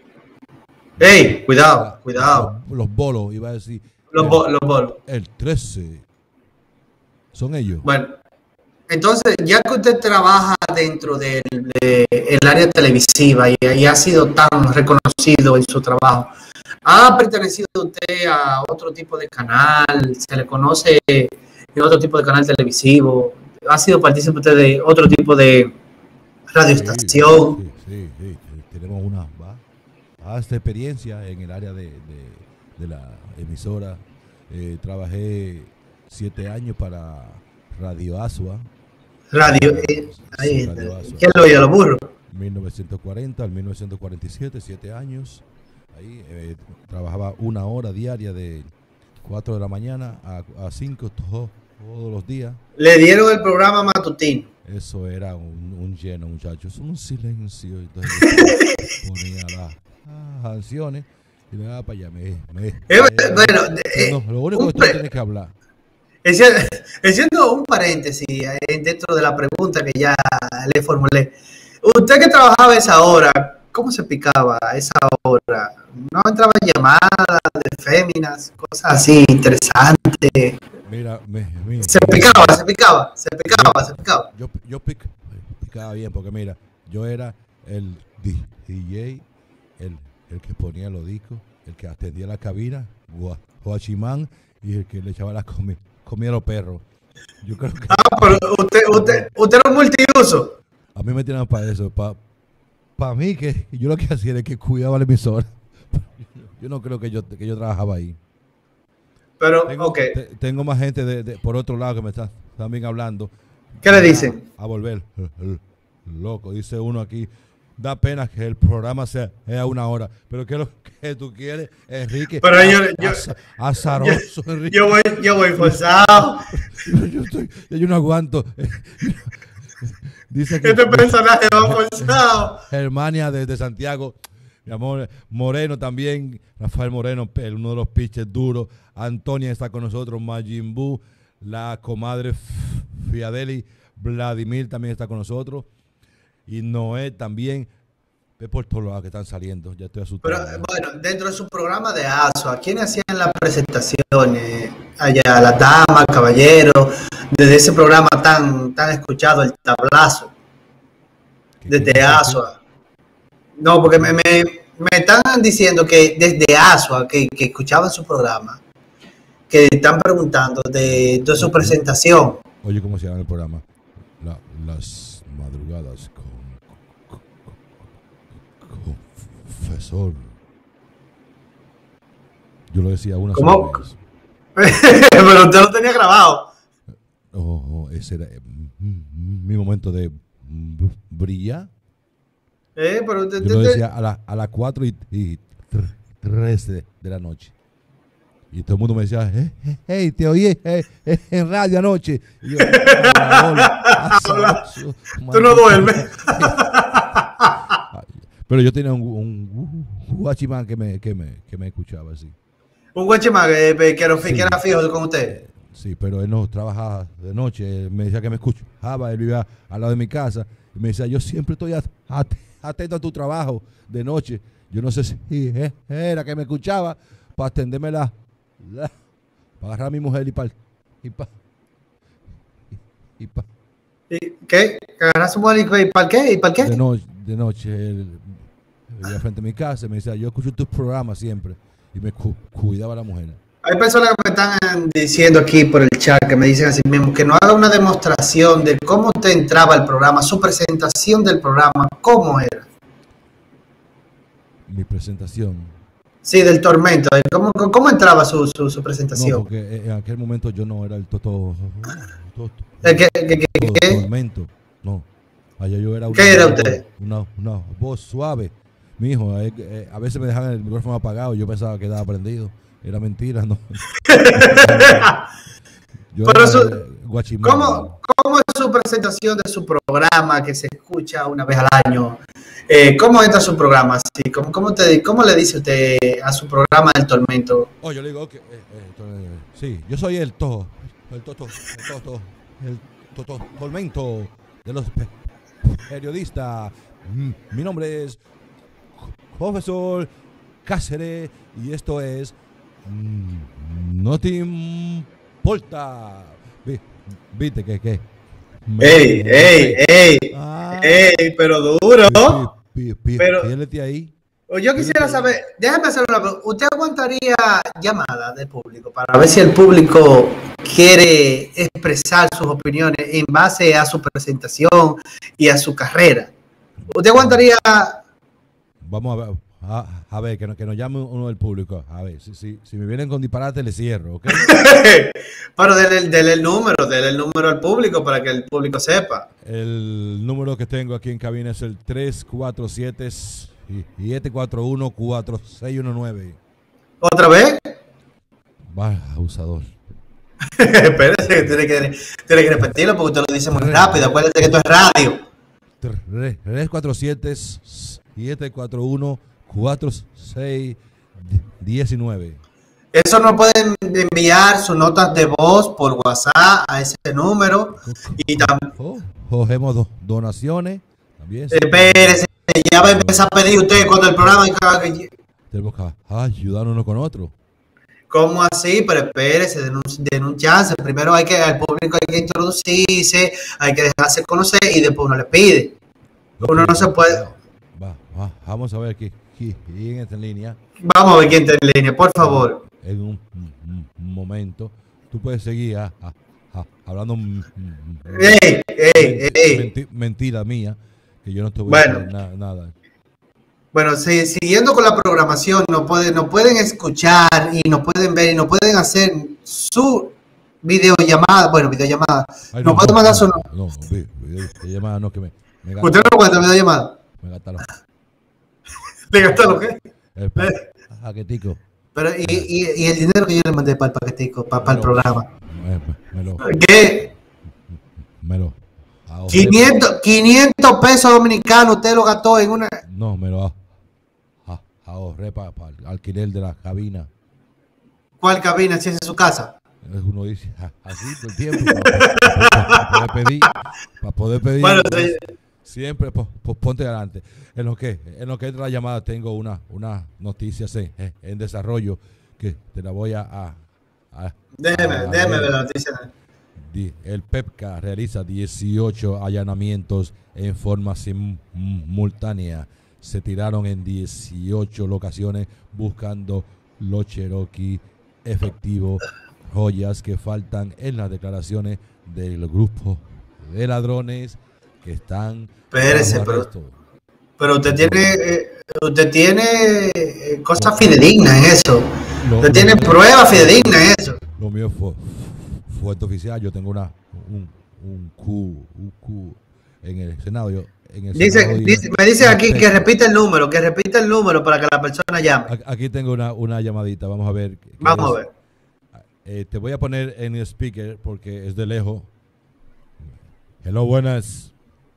Ey, cuidado, la- cuidado. Los, los bolos, iba a decir. Los, el, bo- los bolos. el trece. Son ellos. Bueno, entonces, ya que usted trabaja dentro del de, el área televisiva y, y ha sido tan reconocido en su trabajo, ¿ha pertenecido usted a otro tipo de canal? ¿Se le conoce en otro tipo de canal televisivo? ¿Ha sido partícipe usted de otro tipo de radioestación? Sí, sí, sí, sí. Tenemos una va- vasta experiencia en el área de, de- de la emisora. Eh, trabajé siete años para Radio Asua. Radio, eh, ahí, Sí, Radio Asua. ¿quién lo oye? ¿Los burros? mil novecientos cuarenta al mil novecientos cuarenta y siete, siete años. Ahí eh, trabajaba una hora diaria de cuatro de la mañana a, a cinco todo- todos los días. Le dieron el programa matutino. Eso era un, un lleno, muchachos. Un silencio. Entonces yo ponía las las canciones y me daba para allá. Me, me- Eh, eh, bueno, eh, no, lo único un que tú pre- tienes que hablar. Haciendo haciendo un paréntesis eh, dentro de la pregunta que ya le formulé. Usted que trabajaba a esa hora, ¿cómo se picaba a esa hora? ¿No entraban llamadas de féminas, cosas así interesantes? Mira, me, mira, Se picaba, se picaba, se picaba, se picaba. Yo, yo pic- picaba bien porque mira, yo era el D J, el, el que ponía los discos, el que atendía la cabina, gua- guachimán y el que le echaba la comida, comida a los perros. Yo creo que Ah, pero usted, usted, usted era un multiuso. a mí me tiraban para eso, para para mí que yo lo que hacía era que cuidaba la emisora. Yo no creo que yo, que yo trabajaba ahí. Pero, Tengo, ok, te- tengo más gente de, de- por otro lado que me está también hablando. ¿qué le A- dicen? A, volver. Loco, dice uno aquí da pena que el programa sea, sea una hora. Pero ¿qué es lo que tú quieres, Enrique? Pero yo, yo, Az- azaroso, yo, Enrique. yo voy, yo voy forzado. Yo, estoy- yo no aguanto. Dice que Este personaje va forzado. Germania desde Santiago. Mi amor, Moreno también, Rafael Moreno, el- uno de los pitchers duros. Antonia está con nosotros, Majin Buu, la comadre F- Fiadeli, Vladimir también está con nosotros. Y Noé también. Ve por todos lados que están saliendo, ya estoy asustado. Pero bueno, dentro de su programa de ASUA, ¿quiénes hacían las presentaciones allá? Las damas, caballeros, desde ese programa tan, tan escuchado, el tablazo, ¿Qué- desde qué- ASUA. No, porque me, me, me están diciendo que desde ASUA, que, que escuchaban su programa, que están preguntando de, de su presentación. Oye, ¿cómo se llama el programa? La- las madrugadas con, con, con- Confesor. Yo lo decía una ¿Cómo? sola vez. Pero usted lo tenía grabado. Oh, oh, ese era eh, mm, mi momento de mm, brillar. Eh, pero usted, Yo lo usted- decía a las a las cuatro y, y tres de, de la noche. Y todo el mundo me decía, hey, hey, hey, te oí eh, eh, en radio anoche. Y yo, "Ah, hola, azaroso, tú no duermes. Pero yo tenía un, un, un guachimán que me, que, me, que me escuchaba así. Un guachimán que, que, era, Sí. que era fijo con usted. Sí, pero él no trabajaba de noche. Él me decía que me escuchaba. Él vivía al lado de mi casa. Y me decía, yo siempre estoy at- at- atento a tu trabajo de noche. Yo no sé si eh, era que me escuchaba para atenderme la, la- para agarrar a mi mujer y para y pa, y, y pa- ¿Y qué? ¿Agarrar su mujer y para qué? ¿Y para qué? de, noche de noche. Él vivía frente a mi casa. Y me decía, yo escucho tus programas siempre. Y me cu- cuidaba a la mujer. Hay personas que me están diciendo aquí por el chat, que me dicen así mismo, que no haga una demostración de cómo usted entraba al programa, su presentación del programa, cómo era. Mi presentación. Sí, del tormento. ¿Cómo, cómo entraba su, su, su No, presentación? porque en aquel momento yo no era el toto. toto ¿El qué, qué, qué, todo qué? tormento. No. Allá yo era una, ¿Qué era una usted? voz- Una, una voz suave. Mi hijo, eh, eh, a veces me dejaban el micrófono apagado. Yo pensaba que estaba prendido. Era mentira, no. Yo Pero era eso- eh, guachimán. ¿Cómo, ¿Cómo es su presentación de su programa que se escucha una vez al año? Eh, ¿Cómo entra su programa? Sí, ¿cómo, cómo, te, ¿Cómo le dice usted a su programa del tormento? Oh, yo le digo que. eh, eh, to- eh, sí, yo soy el to. El toto. El toto. El toto. Tormento de los pe- periodistas. Mm, Mi nombre es Profesor Cáceres y esto es mm, No te importa. Vi- Viste que que me- ¡Ey, ey, ey! Ah, ¡Ey, pero duro! pi- pi- pi- Pero- pídete ahí. O yo quisiera saber, déjame hacer una pregunta. ¿Usted aguantaría llamadas del público para ver si el público quiere expresar sus opiniones en base a su presentación y a su carrera? ¿Usted aguantaría? Vamos a ver, a, a ver que, no- que nos llame uno del público. A ver, si, si, si me vienen con disparate, le cierro, ¿ok? Pero dele, dele el número, dele el número al público para que el público sepa. El número que tengo aquí en cabina es el tres cuatro siete, siete cuatro uno, cuatro seis uno nueve. ¿Otra vez? Va, abusador. Espérese, que tiene que, tiene que repetirlo porque usted lo dice muy rápido. Acuérdate que esto es radio. tres cuatro siete, siete cuatro uno, cuatro seis uno nueve. Eso nos pueden enviar sus notas de voz por WhatsApp a ese número. Y también, Oh, cogemos do- donaciones. También. sí. espérese, ya va a empezar a pedir usted cuando el programa. Tenemos que ayudarnos uno con otro. ¿Cómo así? Pero espérese, den un, den un chance. Primero hay que, al público hay que introducirse, hay que dejarse conocer y después uno le pide. Uno no se puede. Va, va, vamos a ver aquí, aquí, en esta línea, Vamos a ver quién está en línea, por favor. en un, un- un momento. Tú puedes seguir ah, ah, ah, hablando mm, mm, ¡Ey, ey, ey! menti- mentira mía, que yo no te voy Bueno. a decir na- nada. Bueno, sí, siguiendo con la programación, nos pueden, nos pueden escuchar y nos pueden ver y nos pueden hacer su videollamada. Bueno, videollamada. Ay, Nos pueden mandar su. no, no, vi- vi- vi- llamada no, que me, me gana. ¿Usted no cuenta videollamada? me gastaron. ¿Le gastó lo qué? El pa- paquetico. Pero, y, y, y el dinero que yo le mandé para el paquetico, para, para el Me lo- programa. Me, me- me lo, ¿Qué? me lo ahorré. quinientos, quinientos pesos dominicanos usted lo gastó en una... No, me lo a- a- ahorré para el alquiler de la cabina. ¿Cuál cabina? Si es en su casa. Uno dice "Ah, así todo el tiempo para, poder pedir, para poder pedir. Bueno, sí. Siempre pues, pues, ponte adelante. En lo que en lo que entra la llamada tengo una una noticias en, en desarrollo que te la voy a, a, a Déjeme, a déjeme leer. ver la noticia. Di- El PEPCA realiza dieciocho allanamientos en forma simultánea. Se tiraron en dieciocho locaciones buscando los Cherokee efectivos, joyas que faltan en las declaraciones del grupo de ladrones que están Espérese, bajo pero- arresto. Pero usted tiene, eh, usted tiene eh, cosas fidedignas en eso. Lo- Usted lo tiene mío- pruebas fidedignas en eso. Lo mío fue fuerte oficial. Yo tengo una un, un Q, un Q en el Senado. Yo, en el Dice, Senado dice- dime- me dice aquí Este- que repita el número, que repita el número para que la persona llame. A- Aquí tengo una, una llamadita, vamos a ver. qué Vamos a es. ver. Eh, te voy a poner en el speaker porque es de lejos. Hello, buenas.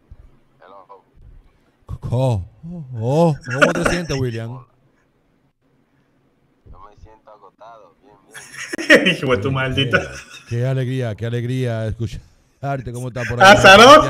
Oh, oh, oh, ¿cómo te sientes, William? Yo me siento agotado, bien, bien. Hijo de tu maldita. Eh, qué alegría, qué alegría escucharte. ¿Cómo está por ahí? ¡Azaroso!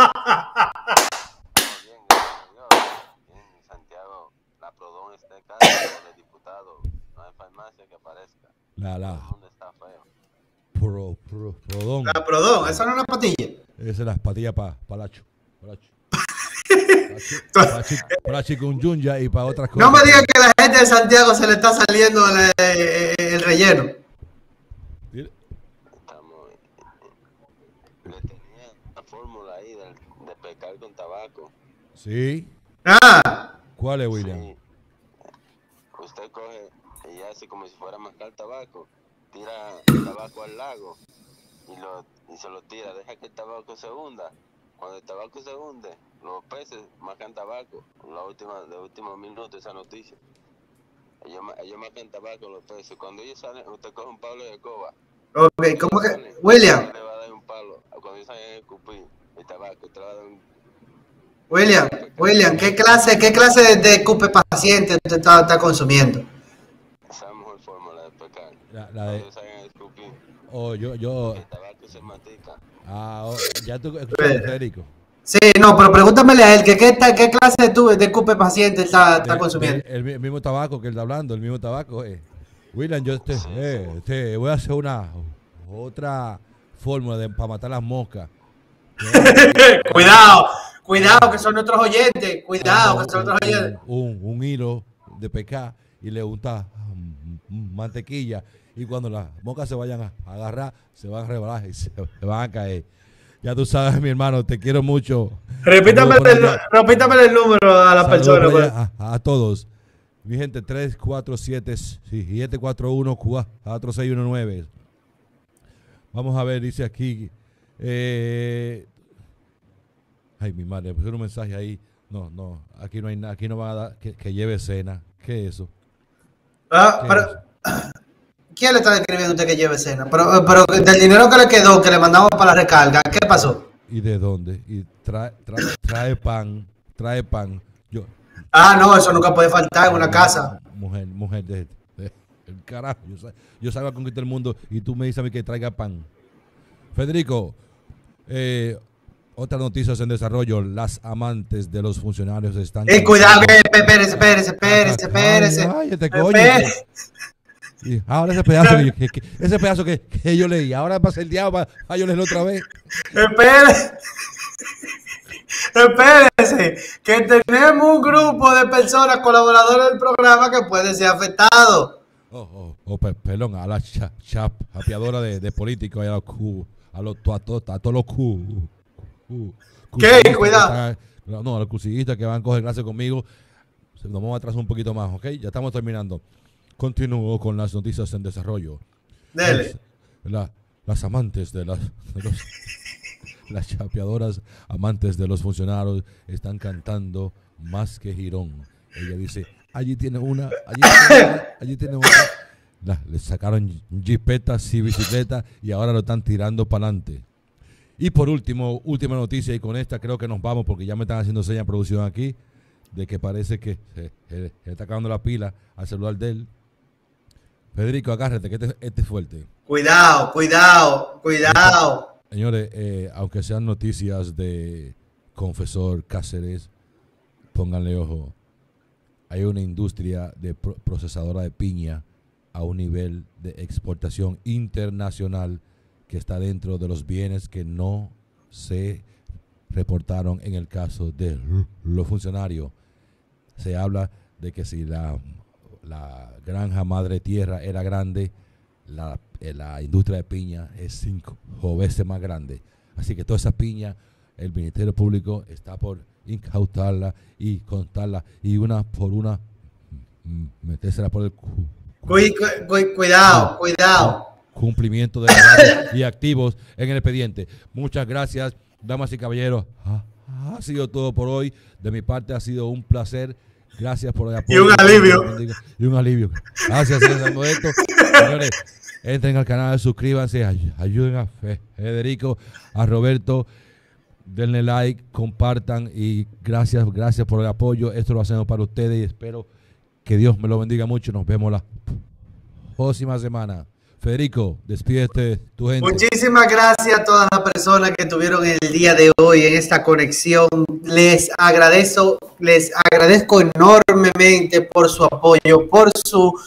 Bien, gracias a Dios. Bien, en Santiago, la Prodón está en casa de diputado. No hay farmacia que aparezca. La, Todo la, el mundo está feo. pro, pro, prodón. La Prodón, esa no es una patilla. Esa es las patillas para pa la chu- pa la chu- Para chi- para chikungunya y para otras cosas. No me digas que a la gente de Santiago se le está saliendo el, eh, el relleno. Estamos. Le tenía una fórmula ahí de, de pescar con tabaco. Sí. Ah, ¿Cuál es, William? Sí. Usted coge y hace como si fuera a mascar tabaco. Tira el tabaco al lago y, lo, y se lo tira. Deja que el tabaco se hunda. Cuando el tabaco se hunde, los peces mascan tabaco. La última, de últimos minutos esa noticia. Ellos, ma- ellos mascan tabaco los peces. Cuando ellos salen, usted coge un palo de escoba. ok, ¿cómo que? William, Le va a dar un palo. Cuando ellos salen a escupir el tabaco, usted le va a dar un... William, William, ¿qué clase, qué clase de, de cupe paciente usted está, está consumiendo? Esa es la mejor fórmula de pescar. La, la Cuando de, ellos salen a escupir, oh, yo, yo, el tabaco se mastica. ah, oh, ya tú escuchaste, Federico. Sí, no, pero pregúntamele a él, que qué, ta- qué clase de, tu, de cupe paciente está, está El- consumiendo. El, el- el mismo tabaco que él está hablando, el mismo tabaco. Eh. William, yo te, eh, te voy a hacer una otra fórmula de, para matar las moscas. Cuidado, cuidado, que son nuestros oyentes. Cuidado, que son nuestros oyentes. Un, un, un hilo de pescar y le unta mm, mantequilla. Y cuando las moscas se vayan a agarrar, se van a rebalar y se, se van a caer. Ya tú sabes, mi hermano, te quiero mucho. Repítame Saludos por el, allá. repítame el número a la Saludos persona. por pues. allá a, a todos. Mi gente, tres cuatro siete, siete cuatro uno, cuatro seis uno nueve. Vamos a ver, dice aquí. Eh, ay, mi madre, pusieron un mensaje ahí. No, no, aquí no hay nada, aquí no va a dar que, que lleve cena. ¿Qué es eso? Ah, ¿Qué pero, es? ¿quién le está escribiendo a usted que lleve cena? Pero, pero del dinero que le quedó, que le mandamos para la recarga, ¿qué pasó? ¿Y de dónde? Y trae, trae, trae pan, trae pan. Yo, Ah, no, eso nunca puede faltar en una casa. Mujer, mujer de, de- el carajo. Yo, sa- yo salgo a conquistar el mundo y tú me dices a mí que traiga pan. Federico, eh, otras noticias en desarrollo. Las amantes de los funcionarios están... Eh, cuidado, que espérese, espérese, espérese, espérese. Ay, ay, este coño. Espérese. Y ahora ese pedazo que, que- que- ese pedazo que, que yo leí, ahora pasa el diablo para, para yo leerlo otra vez. Espérese. Espérese, que tenemos un grupo de personas colaboradores del programa que pueden ser afectados. Oh, oh, oh, pe- perdón, a la cha, cha- chapeadora de, de políticos, a los Q, a los a, to- a todos los Q. Q- ¿Qué? cursillistas que Cuidado. están- no, no, a los cursillistas que van a coger clase conmigo. Se- Nos vamos a atrasar un poquito más, ¿ok? Ya estamos terminando. Continúo con las noticias en desarrollo. Dele. Las, la- las amantes de, las, de los... Las chapeadoras amantes de los funcionarios están cantando más que Girón. Ella dice, allí tiene una, allí tiene una, allí tiene una. La- le sacaron jipetas y bicicletas y ahora lo están tirando para adelante. Y por último, última noticia, y con esta creo que nos vamos porque ya me están haciendo señas de producción aquí, de que parece que se, se- se está acabando la pila al celular de él. Federico, agárrate, que este, este es fuerte. Cuidado, cuidado, cuidado. Señores, eh, aunque sean noticias de confesor Cáceres, pónganle ojo. Hay una industria de pro- procesadora de piña a un nivel de exportación internacional que está dentro de los bienes que no se reportaron en el caso de los funcionarios. Se habla de que si la, la granja madre tierra era grande, la, eh, la industria de piña es cinco veces más grande. Así que toda esa piña, el Ministerio Público está por incautarla y contarla y una por una mm, metérsela por el cu- Cu- cu- cu- cuidado, cuidado. cumplimiento de legales y activos en el expediente. Muchas gracias, damas y caballeros. Ha, ha sido todo por hoy. De mi parte ha sido un placer. Gracias por el apoyo. Y un alivio. Y un alivio. Gracias, señor esto. Señores, entren al canal, suscríbanse, ay- ayuden a Fe- Federico, a Roberto. Denle like, compartan y gracias, gracias por el apoyo. Esto lo hacemos para ustedes y espero que Dios me lo bendiga mucho. Nos vemos la próxima semana. Federico, despídete tu gente. Muchísimas gracias a todas las personas que tuvieron el día de hoy en esta conexión. Les agradezco, les agradezco enormemente por su apoyo, por su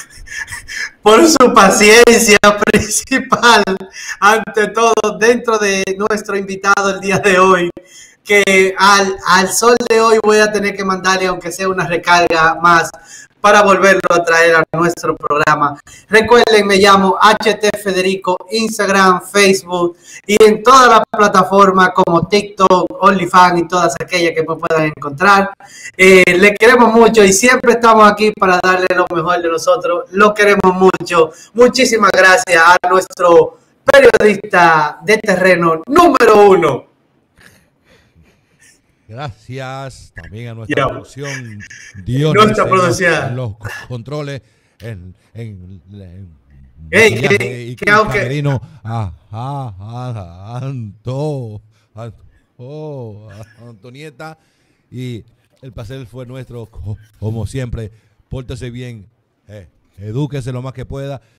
por su paciencia principal, ante todo, dentro de nuestro invitado el día de hoy, que al, al sol de hoy voy a tener que mandarle, aunque sea una recarga más, para volverlo a traer a nuestro programa. Recuerden, me llamo H T Federico, Instagram, Facebook y en todas las plataformas como TikTok, OnlyFans y todas aquellas que me puedan encontrar. Eh, les queremos mucho y siempre estamos aquí para darle lo mejor de nosotros. Lo queremos mucho. Muchísimas gracias a nuestro periodista de terreno número uno. Gracias también a nuestra Yo. producción. Dios Nuestra en los- producción. en los controles, en, en, en Ey, maquillaje que- y que aunque- camerino. Ah, ah, ah, Anto, Anto, Antonieta. Y el placer fue nuestro, co- como siempre. Pórtese bien, eh, edúquese lo más que pueda